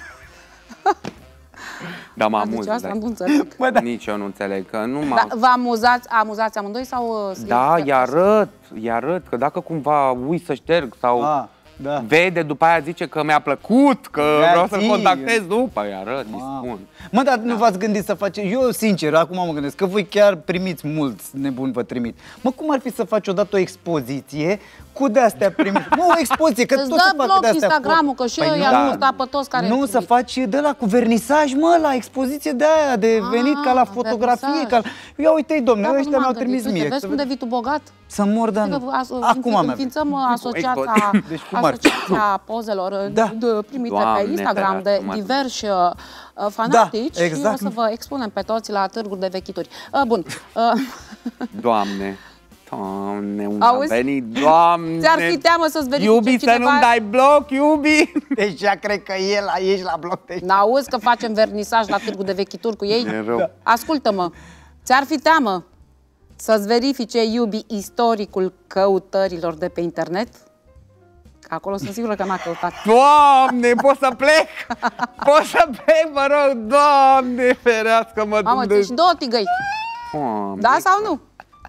Da, mă Deci amuz. asta da. nu înțeleg. Bă, da. Nici eu nu înțeleg, că nu Da, m-am... vă amuzați, amuzați amândoi sau... uh, Da, e- îi arăt, îi arăt, că dacă cumva ui să șterg sau Ah, da. vede, după aia zice că mi-a plăcut, că Ia vreau să-l ții. contactez după, îi arăt, îi Mamă. spun. Mă, dar nu v-ați gândit să faceți... Eu, sincer, acum mă gândesc că voi chiar primiți mulți nebuni vă trimit. Mă, cum ar fi să faci odată o expoziție cu de-astea primiți? Mă, o expoziție, că Îți tot dă se fac bloc de-astea. Instagram-ul, că și Păi eu nu, i-am da. mustat pe toți care Nu, îmi să trimit. faci de la cu vernisaj, mă, la expoziție de aia, de Ah, venit ca la fotografie. vernisaj. Ca... Ia uite-i, domne, Da, bă, nu ăștia m-am mi-au trimis gândit. mie. Uite, vezi să unde vezi. vii tu bogat? Să mor, dar Că nu. as- Acum am înființăm uh, asociația, Deci cum ar fi? asociația pozelor uh, Da. de, primite Doamne, pe Instagram de ferească, mă. diversi uh, uh, fanatici Da, exact. și o să vă expunem pe toți la târguri de vechituri. Uh, bun. Uh, Doamne, Doamne, unde am Auzi? venit, Doamne. ți-ar fi teamă să-ți verifice Iubi, să cineva... nu-mi dai bloc, iubi. Deja cred că e la, ești la bloc de... N-auzi că facem vernisaj la târgul de vechituri cu ei? E rău. Ascultă-mă, ți-ar fi teamă să-ți verifice Iubi istoricul căutărilor de pe internet? Acolo sunt sigură că n-a căutat. Doamne, pot să plec? Pot să plec, mă rog, Doamne, ferească-mă Mamă, Dumnezeu. ți și două tigăi. Doamne. Da sau nu?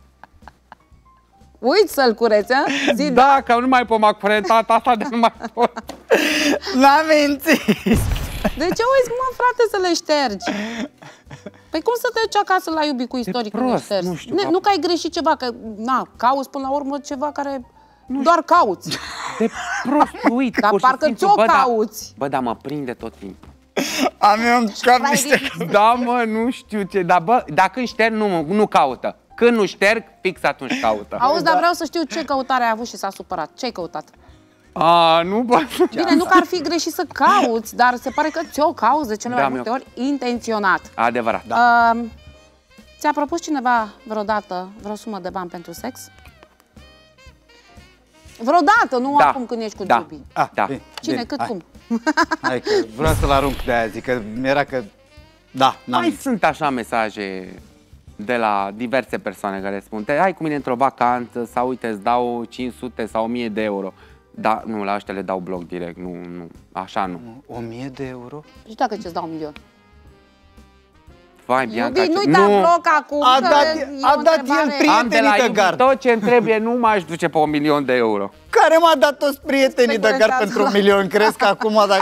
Uite să-l cureți, a? Zi, da. Da, că nu mai pot, m-a curentat asta de nu mai pot. N-am mințit! De ce uiți, mă, frate, să le ștergi? Păi cum să te duci acasă la Iubi cu istoric când le prost, ștergi? nu știu, Ne, că- nu că ai greșit ceva, că, na, cauți până la urmă ceva care doar cauți. de prostuit. Dar pur și parcă simplu. ți-o Bă, da- cauți. Bă, dar mă prinde tot timpul. Am eu în cap niște... Da, mă, nu știu ce, dar bă, dacă șterg, nu, nu caută. Când nu șterg, fix atunci caută. Auzi, dar vreau să știu ce căutare ai avut și s-a supărat. Ce ai căutat? A, nu, bă. Bine, nu că ar fi greșit să cauți, dar se pare că ți-o cauți de cele Da, mai mi-o- multe ori intenționat. Adevărat. Da. Uh, ți-a propus cineva vreodată vreo sumă de bani pentru sex? Vreodată, nu Da. acum când ești cu Da. Giubi. Ah, Da. bine, Cine, bine, cât, hai. cum? Hai că vreau să-l arunc de aia, zic că era că... Da, n-am Mai nici. sunt așa mesaje de la diverse persoane care spun: "Te hai cu mine într-o vacanță sau uite, îți dau cinci sute sau o mie de euro." Da, nu, la ăștia le dau bloc direct, nu, nu, așa nu. O mie de euro? Și dacă ți-ți dau un milion? Vai, Bianca, Iubi, ce- nu-i da bloc acum, A că dat- e a o dat întrebare. el prin- Am de la prietenii de Iubi gard. tot ce-mi trebuie, nu m-aș duce pe un milion de euro. Care m-a dat toți prietenii de gar Speculează. pentru un milion? Crezi că acum dacă...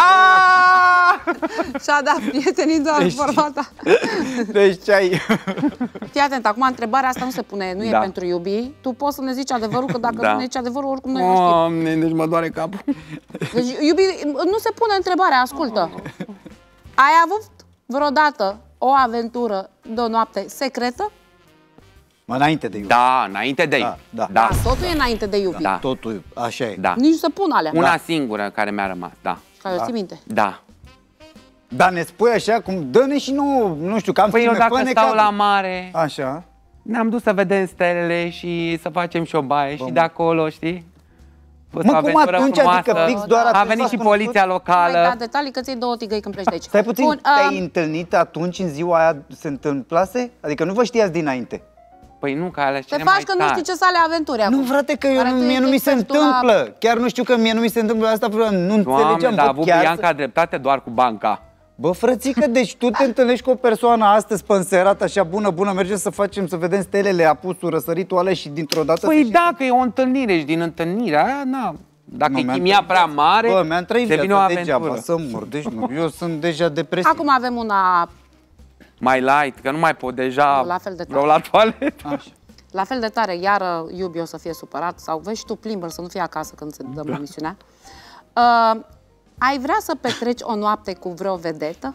Și-a dat prietenii doar Deci- vorba ta. Deci ce ai... Fii atent, acum întrebarea asta nu se pune, nu Da. e pentru Iubi. Tu poți să ne zici adevărul, că dacă Da. nu ne zici adevărul, oricum noi nu știm. Doamne, deci mă doare capul. Deci, Iubi, nu se pune întrebarea, ascultă. Ai avut vreodată o aventură de o noapte secretă? Mă, înainte de iubire. Da, înainte de Da, da. da, Totul e înainte de Iubi. da, Totul, așa e. da. Nici să pun alea. Una singură care mi-a rămas, da. Care o ții minte. Da. Dar ne spui așa, cum dă-ne și nu, nu știu, că am Păi eu filme, dacă fă-ne stau cadru. la mare, Așa. ne-am dus să vedem stelele și să facem și o baie și de acolo, știi? Fost Mă, o cum aventură atunci? frumoasă. Adică fix doar A atunci venit v-ați și cunoscut? poliția Nu mai locală. da detalii că ți iei două tigăi când pleci de aici. Stai puțin, Bun, te-ai um, întâlnit atunci, în ziua aia, se întâmplase? Adică nu vă știați dinainte? Păi nu, că alea te cele faci mai că nu tari. știi ce să ale aventuri acum. Nu, frate, că eu, Care nu, tu mie ești nu mi se expertul la- întâmplă. Chiar nu știu că mie nu mi se întâmplă asta, nu Doamne, înțelegeam. dar a bă, avut chiar Bianca să- dreptate doar cu banca. Bă, frățică, deci tu te întâlnești cu o persoană astăzi pânserată, așa bună, bună, mergem să facem, să vedem stelele, apusul, răsăritul ăla și dintr-o dată... Păi să- dacă e o întâlnire și din întâlnirea aia, na. Dacă Nu, e mi-am chimia trăit prea viața. mare, Bă, mi-am trăit devine o viața aventură. degeaba, să mor, deci nu, eu sunt deja depresiv. Acum avem una Mai light, că nu mai pot deja. La fel de tare. Vreau la toaletă. Așa. la fel de tare, iar uh, Iubi o să fie supărat, sau vezi și tu plimbă să nu fie acasă când se dăm emisiunea. Uh, ai vrea să petreci o noapte cu vreo vedetă?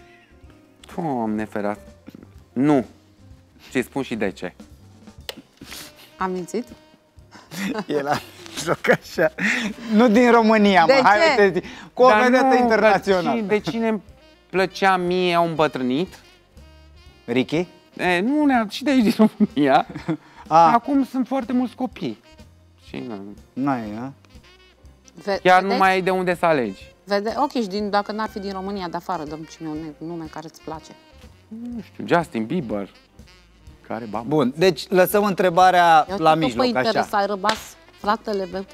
Doamne ferat. Nu. Și spun și de ce. Am mințit? E la joc așa. Nu din România, De mă, hai, ce? uite, cu o Dar vedetă nu, că internațională. ci- De cine îmi plăcea mie, au îmbătrânit. Ricky? E, nu, ne și de aici din România. A. Acum sunt foarte mulți copii. Și nu, N-ai, a? Ve- chiar vedeți? nu mai ai de unde să alegi. Vede? Ok, și din, dacă n-ar fi din România, de afară, dăm și mie un nume care îți place. Nu știu, Justin Bieber. Care bam. Bun, deci lăsăm întrebarea Eu la tot mijloc, pe așa. interes, ai rămas fratele meu.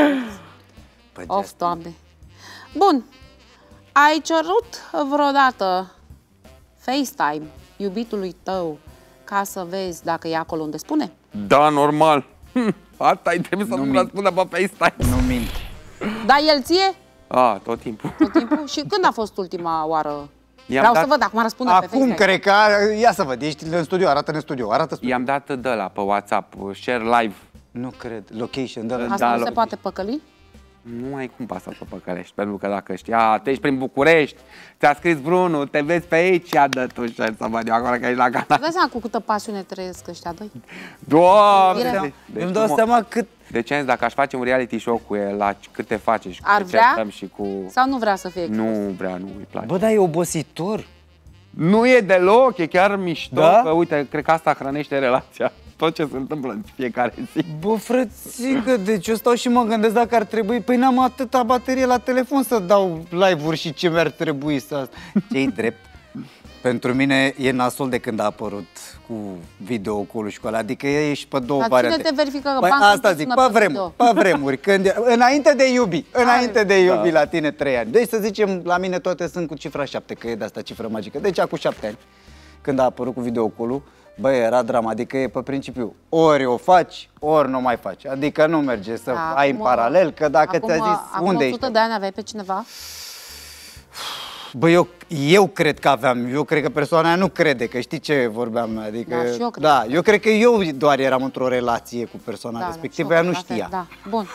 Păi, Of, Doamne. Bun. Ai cerut vreodată FaceTime iubitului tău ca să vezi dacă e acolo unde spune? Da, normal. Hm, asta ai trebuit să Nu nu-mi mint. răspundă pe FaceTime. Nu mint. Da, el ție A, tot timpul. tot timpul? Și când a fost ultima oară? I-am Vreau dat- să văd, acum răspunde pe Acum FaceTime. cred că... Ia să văd, ești în studio, arată-ne în studio, arată studio. I-am dat de la pe WhatsApp, share live. Nu cred, location, de la... Asta Da, nu se lo- poate păcăli? Nu ai cum pasat pe Păcălești, pentru că dacă știa, te ești prin București, ți-a scris Brunu, te vezi pe aici, ia dă tu și să văd eu acolo că ești la canal. Dai seama cu câtă pasiune trăiesc ăștia doi? Doamne! Bine. Deci Îmi dau mă- seama cât... Deci, am zis, dacă aș face un reality show cu el, la cât te face și Ar cât te vrea? certăm și cu... Sau nu vrea să fie expus? Nu vrea, nu îi place. Bă, dar e obositor. Nu e deloc, e chiar mișto, Da? că uite, cred că asta hrănește relația. Tot ce se întâmplă în fiecare zi. Bă, frățică, deci eu stau și mă gândesc dacă ar trebui... Păi n-am atâta baterie la telefon să dau live-uri și ce mi-ar trebui să... Ce-i drept? Pentru mine e nasol de când a apărut cu videocall și cu ăla. Adică ești pe două Dar variante. cine te verifică că Păi banca asta te zic, sună pe pe vremuri, video? pe vremuri, când, e- înainte de iubi, înainte de iubi la tine trei ani. Deci să zicem, la mine toate sunt cu cifra șapte, că e de asta cifră magică. Deci acum șapte ani, când a apărut cu videocall-ul, bă, era drama, adică e pe principiu, ori o faci, ori nu mai faci. Adică nu merge să Da, ai în acum- paralel, că dacă acum, ți-a zis acum unde o sută ești. de ani aveai pe cineva? Bă, eu, eu cred că aveam, eu cred că persoana aia nu crede, că știi ce vorbeam noi, adică... Da, și eu cred. Da, eu cred că eu doar eram într-o relație cu persoana Da, respectivă, și ea eu nu cred, la știa. fel, Da, bun.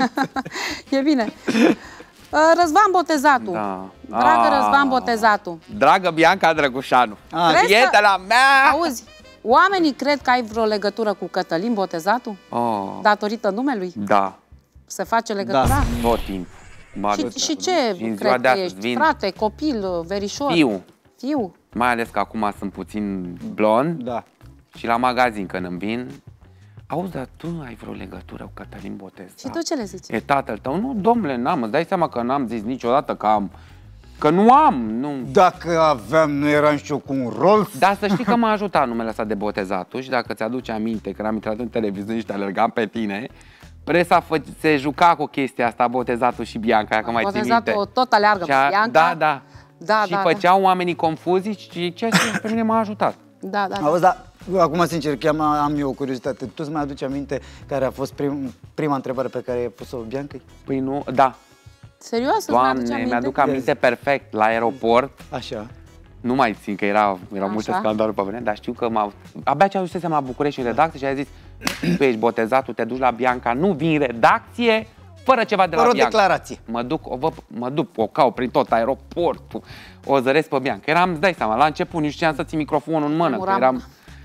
E bine. Uh, Răzvan Botezatu. Da. Dragă Ah. Răzvan Botezatu. Dragă Bianca Drăgușanu, Ah, Crezi că- prietena mea! Auzi, oamenii cred că ai vreo legătură cu Cătălin Botezatu? Oh, Datorită numelui? da, Se face legătura? tot timpul. Mă aduc- Și, și ce și în ziua crezi de că astăzi ești? vin Frate, copil, verișor? fiu, Fiu? mai ales că acum sunt puțin blond Da. și la magazin când îmi vin. Auzi, dar tu ai vreo legătură cu Cătălin Botezatu? Și tu ce le zici? E tatăl tău? Nu, domnule, n-am, îți dai seama că n-am zis niciodată că am, că nu am, nu. Dacă aveam, nu eram și eu cu un Rolls? Dar să știi că m-a ajutat numele ăsta de Botezatu și dacă ți-aduce aminte, când am intrat în televiziune și te alergam pe tine, presa fă, se juca cu chestia asta, Botezatu și Bianca, dacă mai ții minte. Botezatu tot aleargă Și pe a- Bianca. Da, da. Da, și da, făceau oamenii confuzii și ceea ce pe mine m-a ajutat. Da, da, da. Auzi, dar acum, sincer, chiar am eu o curiozitate. Tu îți mai aduci aminte care a fost prim, prima întrebare pe care ai pus-o Biancăi? Păi nu, da. Serios? Îți mai aduce Doamne, aminte? mi-aduc aminte perfect la aeroport. Așa. Nu mai țin că era, erau Așa. multe scandaluri pe vreme, dar știu că m-au... Abia ce ajusesem la București în redacție și a zis tu ești Botezatu, te duci la Bianca, nu vii în redacție fără ceva de la Fără o Bianca. declarație. Mă duc, o, vă, mă duc, o cau prin tot aeroportul, o zăresc pe Bianca. Eram, îți dai seama, la început nici știam să ții microfonul în mână, că Muram. eram...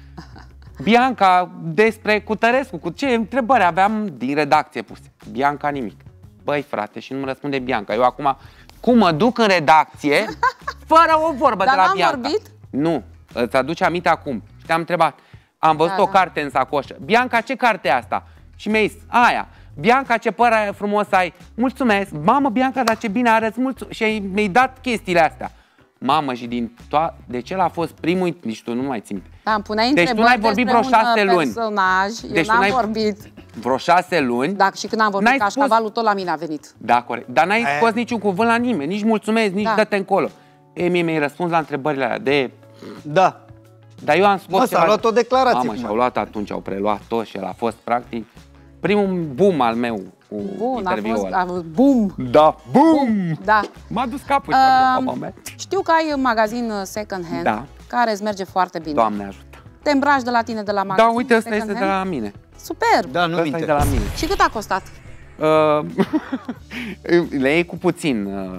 Bianca, despre Cutărescu, cu ce întrebări aveam din redacție puse? Bianca nimic. Băi, frate, și nu-mi răspunde Bianca. Eu acum, cum mă duc în redacție, fără o vorbă Dar de la n-am Bianca? vorbit? Nu, îți aduce aminte acum. Și te-am întrebat, am văzut Da, o da. carte în sacoșă. Bianca, ce carte e asta? Și mi-ai zis, aia. Bianca, ce păr frumos ai. Mulțumesc. Mamă, Bianca, dar ce bine arăți. Mulțumesc. Și mi-ai dat chestiile astea. Mamă, și din toate... Deci el a fost primul... Nici tu nu mai țin. Da, îmi puneai Deci tu întrebări n-ai vorbit despre vreo un șase luni. personaj. Eu Deci tu n-am n-ai- vorbit. Vreo șase luni. Da, și când am vorbit, N-ai cașcavalul tot la mine a venit. Da, corect. Dar n-ai Aia- scos niciun cuvânt la nimeni. Nici mulțumesc, nici Da. dă-te încolo. E, mie mi-ai răspuns la întrebările alea de... Da. Dar eu am scos Mă, s-a luat o declarație, Mamă, cum și-au ar- luat atunci, au preluat tot și el a fost practic primul boom al meu cu Bun, a interviul fost... ăla. A fost boom! Da, boom! Da. M-a dus capul. Um, Um, Știu că ai un magazin uh, second hand, Da. care îți merge foarte bine. Doamne ajută. Te îmbraci de la tine de la magazin Da, uite, ăsta second este de hand? la mine. Super! Da, nu Ăsta e minte. de la mine. Și cât a costat? Uh, le iei cu puțin uh,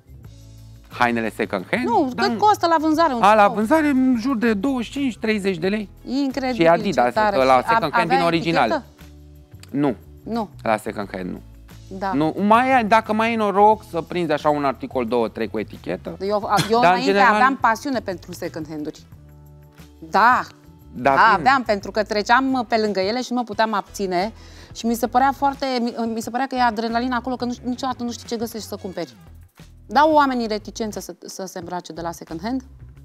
hainele second hand. Nu, dar cât costă la vânzare un A, la tricou? vânzare în jur de douăzeci și cinci treizeci de lei. Incredibil, Și Adidas, ce tare. că la Și second hand avea vin originale. etichetă? Nu, Nu, la second hand nu. da. Nu, mai ai, dacă mai ai noroc să prinzi așa un articol, două, trei cu etichetă. Eu, eu Dar, în înainte general- aveam pasiune pentru second hand-uri. Da, Da, da, bine. aveam, pentru că treceam pe lângă ele și nu mă puteam abține și mi se părea foarte, mi, mi se părea că e adrenalina acolo, că nu, niciodată nu știi ce găsești să cumperi. Dau oamenii reticență să, să se îmbrace de la second hand?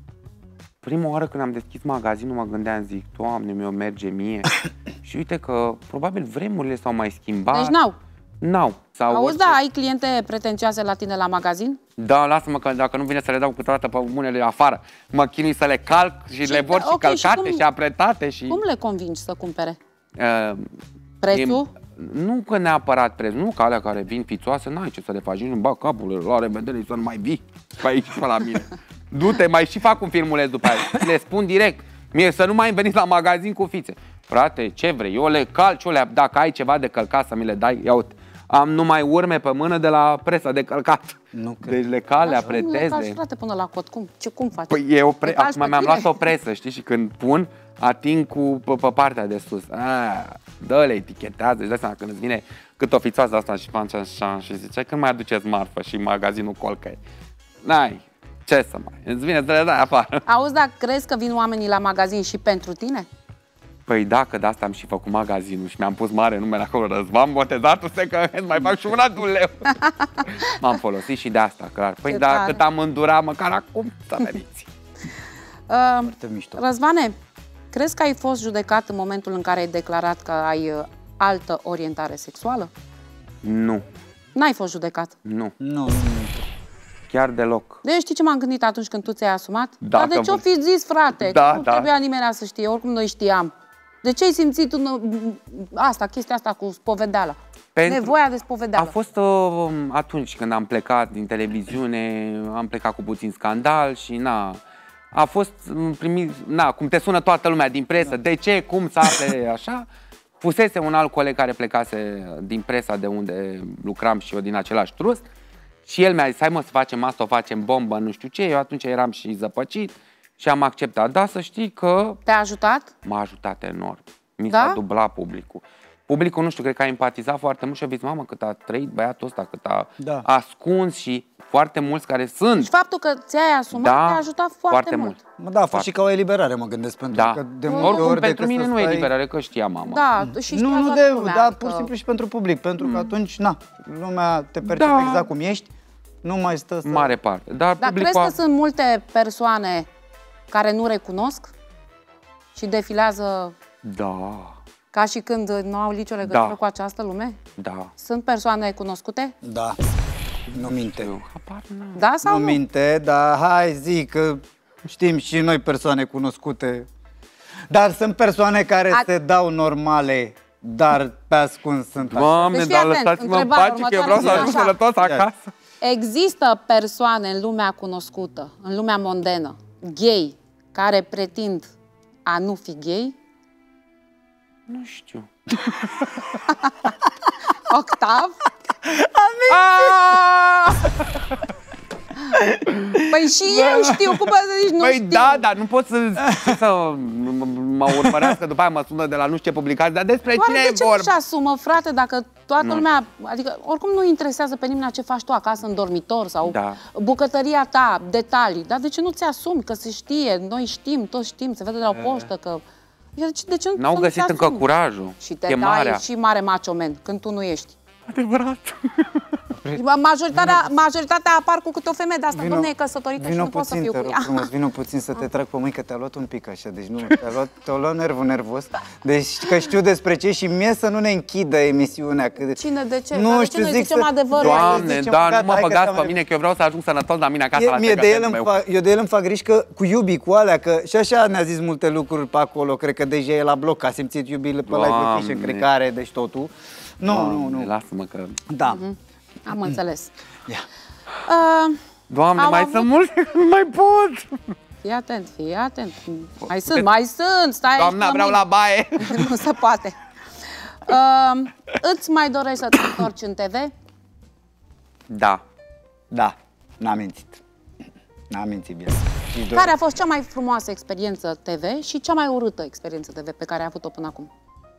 Prima oară când am deschis magazinul mă gândeam, zic, Doamne, mi-o merge mie. Și uite că probabil vremurile s-au mai schimbat. Deci n-au. N-au. Sau Auzi, orice- da, ai cliente pretențioase la tine la magazin? Da, lasă-mă că dacă nu vine să le dau câteodată pe mânele afară, mă chinui să le calc și, Și le vor da, și ok, și calcate și, cum- apretate și... Cum le convingi să cumpere? Uh, Prețul? E, nu că neapărat preț, nu că alea care vin fițoase, n-ai ce să le faci, nici nu bag capul, la revedere să nu mai vii pe aici pe la mine. Du-te, mai și fac un filmuleț după aia, le spun direct, mie să nu mai veniți la magazin cu fițe. Frate, ce vrei, eu le calc, eu le, dacă ai ceva de călcat să mi le dai, ia uite. Am numai urme pe mână de la presa de călcat. Nu cred. Deci le cal, le Așa, cum le apretez. faci, le- frate, până la cot? Cum? Ce, cum faci? Păi e o pre... Te calci Acum pe mi-am tine? luat o presă, știi, și când pun, ating cu pe, pe partea de sus. A, dă-le, etichetează, își dai seama când îți vine cât o fițoasă asta și face așa și zice, când mai aduceți marfă și magazinul colcă. N-ai, ce să mai, îți vine să le dai afară. Auzi, dar crezi că vin oamenii la magazin și pentru tine? Păi dacă de asta am și făcut magazinul și mi-am pus mare numele acolo, Răzvan Botezatu, se că mai fac și una de un leu. M-am folosit și de asta, clar. Păi Ce da, tare. cât am îndurat, măcar acum să veniți. Uh, Foarte mișto. Răzvane, crezi că ai fost judecat în momentul în care ai declarat că ai uh, altă orientare sexuală? Nu, N-ai fost judecat. nu, Nu, nu, chiar deloc. Deci știi ce m-am gândit atunci când tu ți-ai asumat? Dacă Dar de ce-o vă- fi zis, frate? Da, nu da. trebuia nimeni să știe, oricum noi știam. De ce ai simțit un, asta, chestia asta cu spovedeala? Pentru... Nevoia de spovedeală. A fost uh, atunci când am plecat din televiziune, am plecat cu puțin scandal și na, a fost primit, na, cum te sună toată lumea din presă, da. De ce, cum să afle așa. Fusese un alt coleg care plecase din presa de unde lucram și eu din același trust și el mi-a zis, hai mă să facem asta, o facem bombă, nu știu ce, eu atunci eram și zăpăcit și am acceptat. Da, să știi că... Te-a ajutat? M-a ajutat enorm. Mi Da? s-a dublat publicul. Publicul, nu știu, cred că a empatizat foarte mult și a zis, mamă, cât a trăit băiatul ăsta, cât a Da. ascuns și foarte mulți care sunt. Și faptul că ți-ai asumat Da, te-a ajutat foarte, foarte mult. mult. Mă, da, a fost și ca o eliberare, mă gândesc, pentru Da. că de multe Oricum, ori pentru decât mine să nu e stai- eliberare, că știa mama. Da, și știa Nu, nu toată de, lumea da, că- pur și simplu și pentru public, pentru că atunci, na, lumea te percepe Da. exact cum ești, nu mai stă să... Mare parte. Dar Dar publicul crezi a... că sunt multe persoane care nu recunosc și defilează Da, ca și când nu au nicio legătură Da. cu această lume? da. Sunt persoane cunoscute? Da, nu minte. Eu, habar n-am. Da sau Nu nu? minte, dar hai zic că știm și noi persoane cunoscute. Dar sunt persoane care A- se dau normale, dar pe ascuns sunt așa. Doamne, Deci fii dar atent, lăsați-mă în întrebarea pace că eu vreau să următoare ajung este așa. sănătos acasă. Există persoane în lumea cunoscută, în lumea mondenă, gay, care pretind a nu fi gay? Nu știu. Octav? Ah! Păi și eu știu, cum poți să zici nu Păi știu? da, dar nu pot să, să mă urmărească, după aia mă sună de la nu știu ce publicați, dar despre Doar cine de e ce vorba? nu-și asumă, frate, dacă toată Nu. lumea, adică oricum nu interesează pe nimeni ce faci tu acasă în dormitor sau Da. bucătăria ta, detalii, dar de ce nu ți-asumi, că se știe, noi știm, toți știm, se vede de la o poștă că... De ce, de ce N-au să găsit nu-ți încă asumi? curajul, Și te chemarea. dai și mare macho man, când tu nu ești. Adevărat. Majoritatea, majoritatea apar cu câte o femeie de asta, Vino- domne, e căsătorită și vino nu pot să puțin, fiu te cu rog ea. frumos, vino puțin să te trag pe mâini, că te-a luat un pic așa, deci nu, te-a luat, te-a luat nervul nervos. Deci că știu despre ce și mie să nu ne închidă emisiunea. Că... Cine, de ce? Nu Dar de știu, ce noi zic zicem să- adevărul? Doamne, zicem, da, gata, nu mă hai că băgați te-am pe mine, că eu vreau să ajung sănătos la mine acasă Mie, la mie de el îmi meu. fac, eu de el îmi fac griji că cu iubii, cu alea, că și așa ne-a zis multe lucruri pe acolo, cred că deja e la bloc, a simțit iubii pe live Doamne. location, cred că are, deci totul. Nu, nu, nu. Lasă-mă că... Da. Am înțeles. Ia. Uh, Doamne, Au mai avut- sunt multe, nu mai pot. fii atent, fii atent. Mai sunt, mai sunt, stai aici Doamna, la vreau mine. la baie. Nu se poate. Uh, îți mai dorești să te întorci în T V? Da. Da, n-am mințit. N-am mințit bine. Și Care a fost cea mai frumoasă experiență T V și cea mai urâtă experiență T V pe care ai avut-o până acum?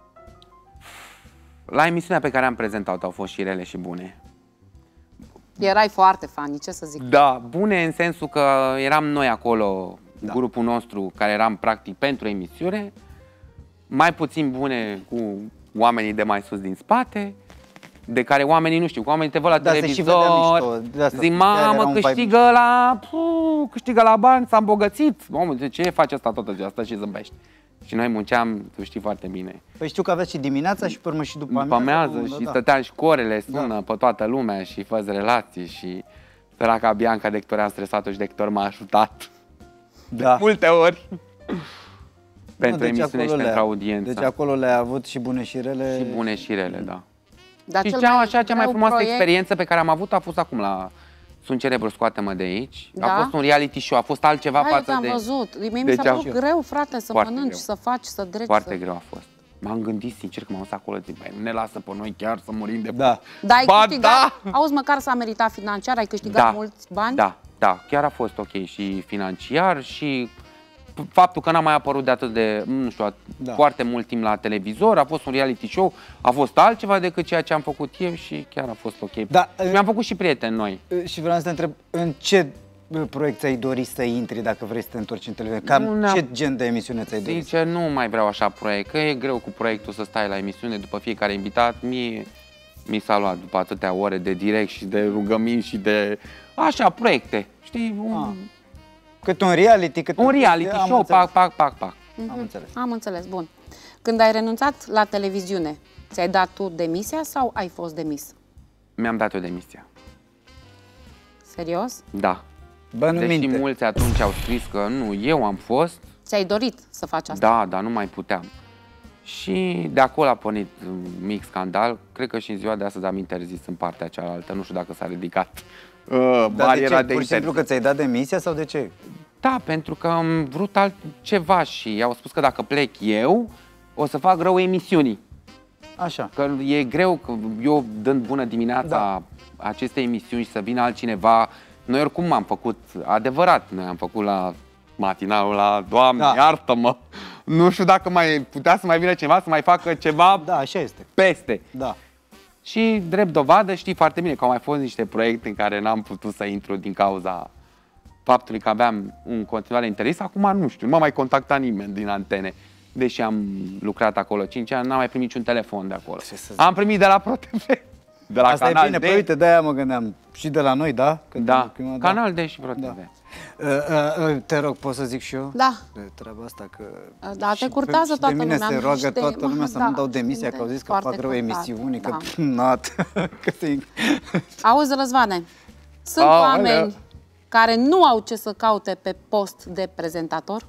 La emisiunea pe care am prezentat-o au fost și rele și bune. Erai foarte funny, ce să zic. Da, bune în sensul că eram noi acolo, da. grupul nostru, care eram practic pentru emisiune, mai puțin bune cu oamenii de mai sus din spate, de care oamenii nu știu, cu oamenii te văd la Da, se și televizor, vedea mișto, de asta zic, chiar era mamă, un vibe câștigă la, puh, câștigă la bani, s-a îmbogățit. Mamă, de ce face asta toată ziua, stă și zâmbește. Și noi munceam, tu știi foarte bine. Păi știu că aveți și dimineața și pe urmă și după După amiază. amiază și da. stăteam și corele, sună da. pe toată lumea și fă relații și spera ca Bianca, de câte ori am stresat-o și de câte ori m-a ajutat. Da. Multe ori. Pentru Nu, deci emisiune și acolo pentru le-a- audiență. Deci acolo le-ai avut și bune și rele. Și bune și rele, da. Dar Și cel cea, mai așa, cea mai greu frumoasă proiect- experiență pe care am avut a fost acum la Sunt Cerebru, scoate-mă de aici. Da? A fost un reality show, a fost altceva Hai, eu față te-am de... văzut. Mie mi de s-a ce părut am- greu, frate, să Foarte mănânci, greu. să faci, să dregi. Foarte să... greu a fost. M-am gândit sincer că m-am dus acolo, zic, băi, nu ne lasă pe noi chiar să murim de Da. Dar ai Ba, câștigat, da! auzi, măcar s-a meritat financiar, ai câștigat Da, mulți bani? Da, da, chiar a fost ok și financiar și faptul că n-am mai apărut de atât de, nu știu, Da. foarte mult timp la televizor, a fost un reality show, a fost altceva decât ceea ce am făcut eu și chiar a fost ok. Da, Și mi-am făcut și prieteni noi. Și vreau să te întreb, în ce proiect ți-ai dori să intri dacă vrei să te întorci în televiziune? Cam Nu ne-am- ce gen de emisiune ți-ai dori? Zice, nu mai vreau așa proiect, că e greu cu proiectul să stai la emisiune după fiecare invitat. Mie mi s-a luat după atâtea ore de direct și de rugămini și de așa proiecte, știi? Un, Ah. Cât un reality, cât un reality Am show, înțeles. pac, pac, pac, pac. Am înțeles. Am înțeles, bun. Când ai renunțat la televiziune, ți-ai dat tu demisia sau ai fost demis? Mi-am dat eu demisia. Serios? Da. Bă, nu Deși minte. mulți atunci au scris că nu, eu am fost, Ți-ai dorit să faci asta? da, dar nu mai puteam. Și de acolo a pornit un mic scandal. Cred că și în ziua de astăzi am interzis în partea cealaltă. Nu știu dacă s-a ridicat uh, bariera de Pur și simplu că ți-ai dat demisia sau de ce? Da, pentru că am vrut altceva și i-au spus că dacă plec eu, o să fac rău emisiunii. Așa. Că e greu, că eu dând bună dimineața da. acestei emisiuni și să vină altcineva. Noi oricum am făcut, adevărat, noi am făcut la matinalul la Doamne, da. iartă-mă. Nu știu dacă mai putea să mai vină cineva să mai facă ceva da, așa este. peste. Da. Și drept dovadă știi foarte bine că au mai fost niște proiecte în care n-am putut să intru din cauza faptului că aveam în continuare interes. Acum nu știu, nu m-a mai contactat nimeni din antene. Deși am lucrat acolo cinci ani, n-am mai primit niciun telefon de acolo. Am primit de la ProTV, de la Asta Canal e bine, D. păi uite, de-aia mă gândeam. Și de la noi, da? Când da, Canal D și ProTV. Da. Uh, uh, uh, te rog, pot să zic și eu? Da. De treaba asta că... Da, te curtează pe, toată de mine lumea. se roagă de, toată lumea să da, nu dau demisia, că au zis că fac rău emisiunii, da. că... Not, că se... Auzi, Răzvane, sunt oh, oameni alea. care nu au ce să caute pe post de prezentator?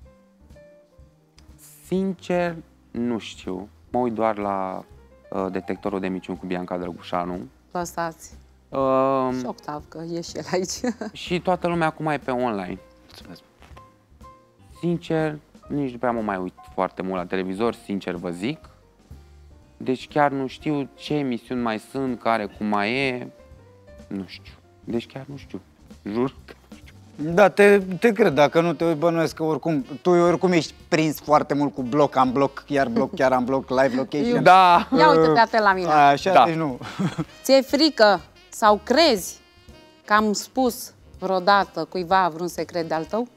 Sincer, nu știu. Mă uit doar la uh, detectorul de minciuni cu Bianca Drăgușanu. Lăsați. Uh, și Octav, că e și el aici. Și toată lumea acum e pe online. Mulțumesc. Sincer, nici nu prea mă mai uit foarte mult la televizor, sincer vă zic. Deci chiar nu știu ce emisiuni mai sunt, care cum mai e. Nu știu. Deci chiar nu știu. Jur că nu știu. Da, te, te cred, dacă nu te uiți, bănuiesc că oricum, tu oricum ești prins foarte mult cu bloc, am bloc, iar bloc, chiar am bloc, live location. Da. Ia uite-te atent la mine. Așa, da. deci nu. Ți-e frică sau crezi că am spus vreodată cuiva vreun secret de-al tău?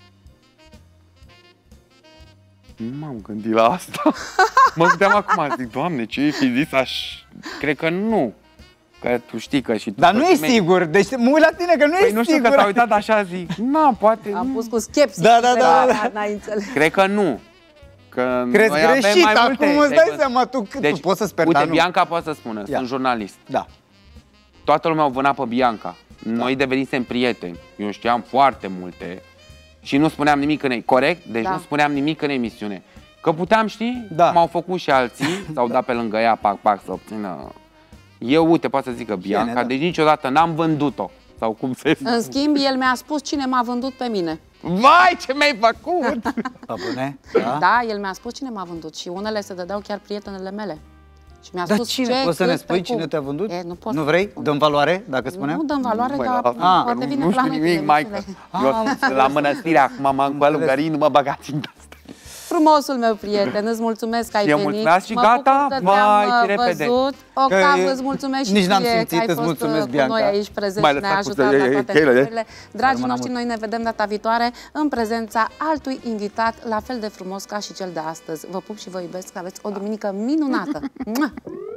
Nu m-am gândit la asta. Mă gândeam acum, zic, Doamne, ce e fi zis aș... Cred că nu. Că tu știi că și tu... Dar nu e sigur, deci mă uit la tine că nu păi e nu știu sigur. că s-a uitat așa, zic, na, poate... Am nu. pus cu schepsi. Da, da, da, da. N-ai înțeles. Cred că nu. Că Crezi noi avem greșit, mai acum multe. îți dai Deci, seama, tu, deci, tu poți să speri, uite, dar nu. Bianca poate să spună, Ia. sunt jurnalist. Da. Toată lumea o vâna pe Bianca. Noi devenisem prieteni. Eu știam foarte multe. Și nu spuneam nimic în ei. Corect? Deci Da. nu spuneam nimic în emisiune. Că puteam ști, Da. m-au făcut și alții, s-au dat pe lângă ea, pac, pac, să obțină... Eu, uite, poate să zică Bianca, Bine, da. deci niciodată n-am vândut-o. Sau cum se spune. În schimb, el mi-a spus cine m-a vândut pe mine. Vai, ce mi-ai făcut! A, bune? Da? Da, el mi-a spus cine m-a vândut și unele se dădeau chiar prietenele mele. Și mi-a Dar spus cine? ce, Poți să ne cât, spui pe cine cum. te-a vândut? E, nu pot Nu să vrei? spun. Dăm valoare, dacă spunem? Nu dăm valoare, Băi, dar la- poate nu, vine nu la știu noi nimic, mai că eu la mănăstire acum m-am călugărit, nu mă băgați în asta. Frumosul meu prieten, îți mulțumesc că ai Eu venit. mulțumesc și Mă gata? bucur că Vai, te-am ce repede. văzut. Octav, Că îți mulțumesc și nici n-am ție simțit, că ai îți fost mulțumesc, cu Bianca. noi aici prezent Mai și ne-ai lăsat cu ajutat să- la toate cheile. întrebările. Dragii Rămână noștri, mult. noi ne vedem data viitoare în prezența altui invitat la fel de frumos ca și cel de astăzi. Vă pup și vă iubesc, că aveți o duminică minunată. Mua!